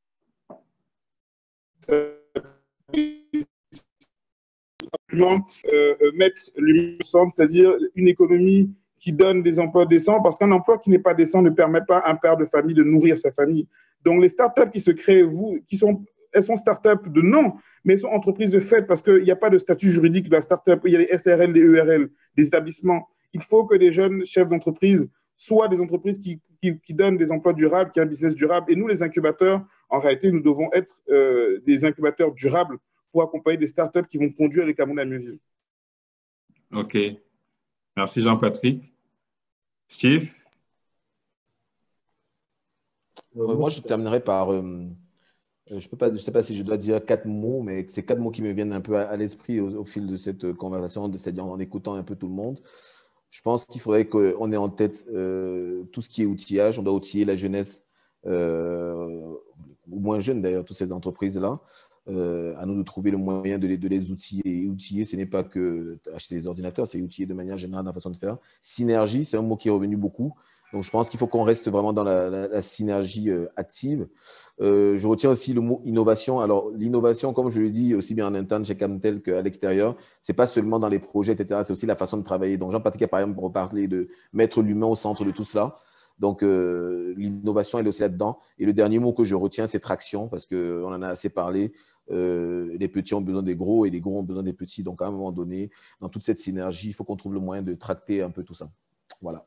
Mettre l'humain au centre, c'est-à-dire une économie qui donne des emplois décents, parce qu'un emploi qui n'est pas décent ne permet pas à un père de famille de nourrir sa famille. Donc les startups qui se créent, elles sont startups de nom, mais elles sont entreprises de fait parce qu'il n'y a pas de statut juridique de la startup. Il y a les SRL, les ERL, des établissements. Il faut que les jeunes chefs d'entreprise soient des entreprises qui donnent des emplois durables, qui ont un business durable. Et nous, les incubateurs, en réalité, nous devons être des incubateurs durables pour accompagner des startups qui vont conduire les Camerounais à mieux vivre. OK. Merci Jean-Patrick. Steve? Moi, je terminerai par… je ne sais pas si je dois dire 4 mots, mais c'est 4 mots qui me viennent un peu à l'esprit au fil de cette conversation, c'est-à-dire en écoutant un peu tout le monde. Je pense qu'il faudrait qu'on ait en tête tout ce qui est outillage. On doit outiller la jeunesse, ou moins jeune d'ailleurs, toutes ces entreprises-là. À nous de trouver le moyen de les outiller. Et outiller, ce n'est pas que acheter des ordinateurs, c'est outiller de manière générale dans la façon de faire. Synergie, c'est un mot qui est revenu beaucoup. Donc, je pense qu'il faut qu'on reste vraiment dans la synergie active. Je retiens aussi le mot innovation. Alors, l'innovation, comme je le dis aussi bien en interne chez Camtel qu'à l'extérieur, ce n'est pas seulement dans les projets, etc. C'est aussi la façon de travailler. Donc, Jean-Patrick a par exemple reparlé de mettre l'humain au centre de tout cela. Donc, l'innovation, elle est aussi là-dedans. Et le dernier mot que je retiens, c'est traction, parce qu'on en a assez parlé. Les petits ont besoin des gros et les gros ont besoin des petits. Donc, à un moment donné, dans toute cette synergie, il faut qu'on trouve le moyen de tracter un peu tout ça. Voilà.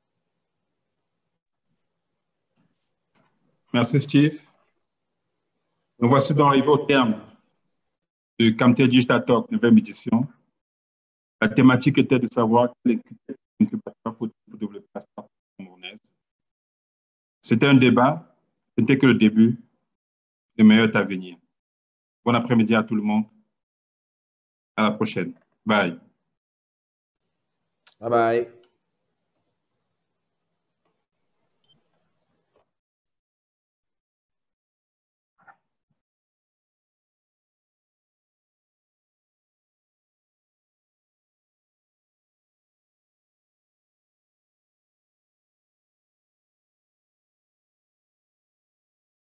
Merci Steve. Nous voici donc arrivés au terme de Camtel Digital Talk 9e édition. La thématique était de savoir quel incubateur faut pour développer la startup camerounaise. C'était un débat, c'était que le début, le meilleur est à venir. Bon après-midi à tout le monde. À la prochaine. Bye. Bye bye.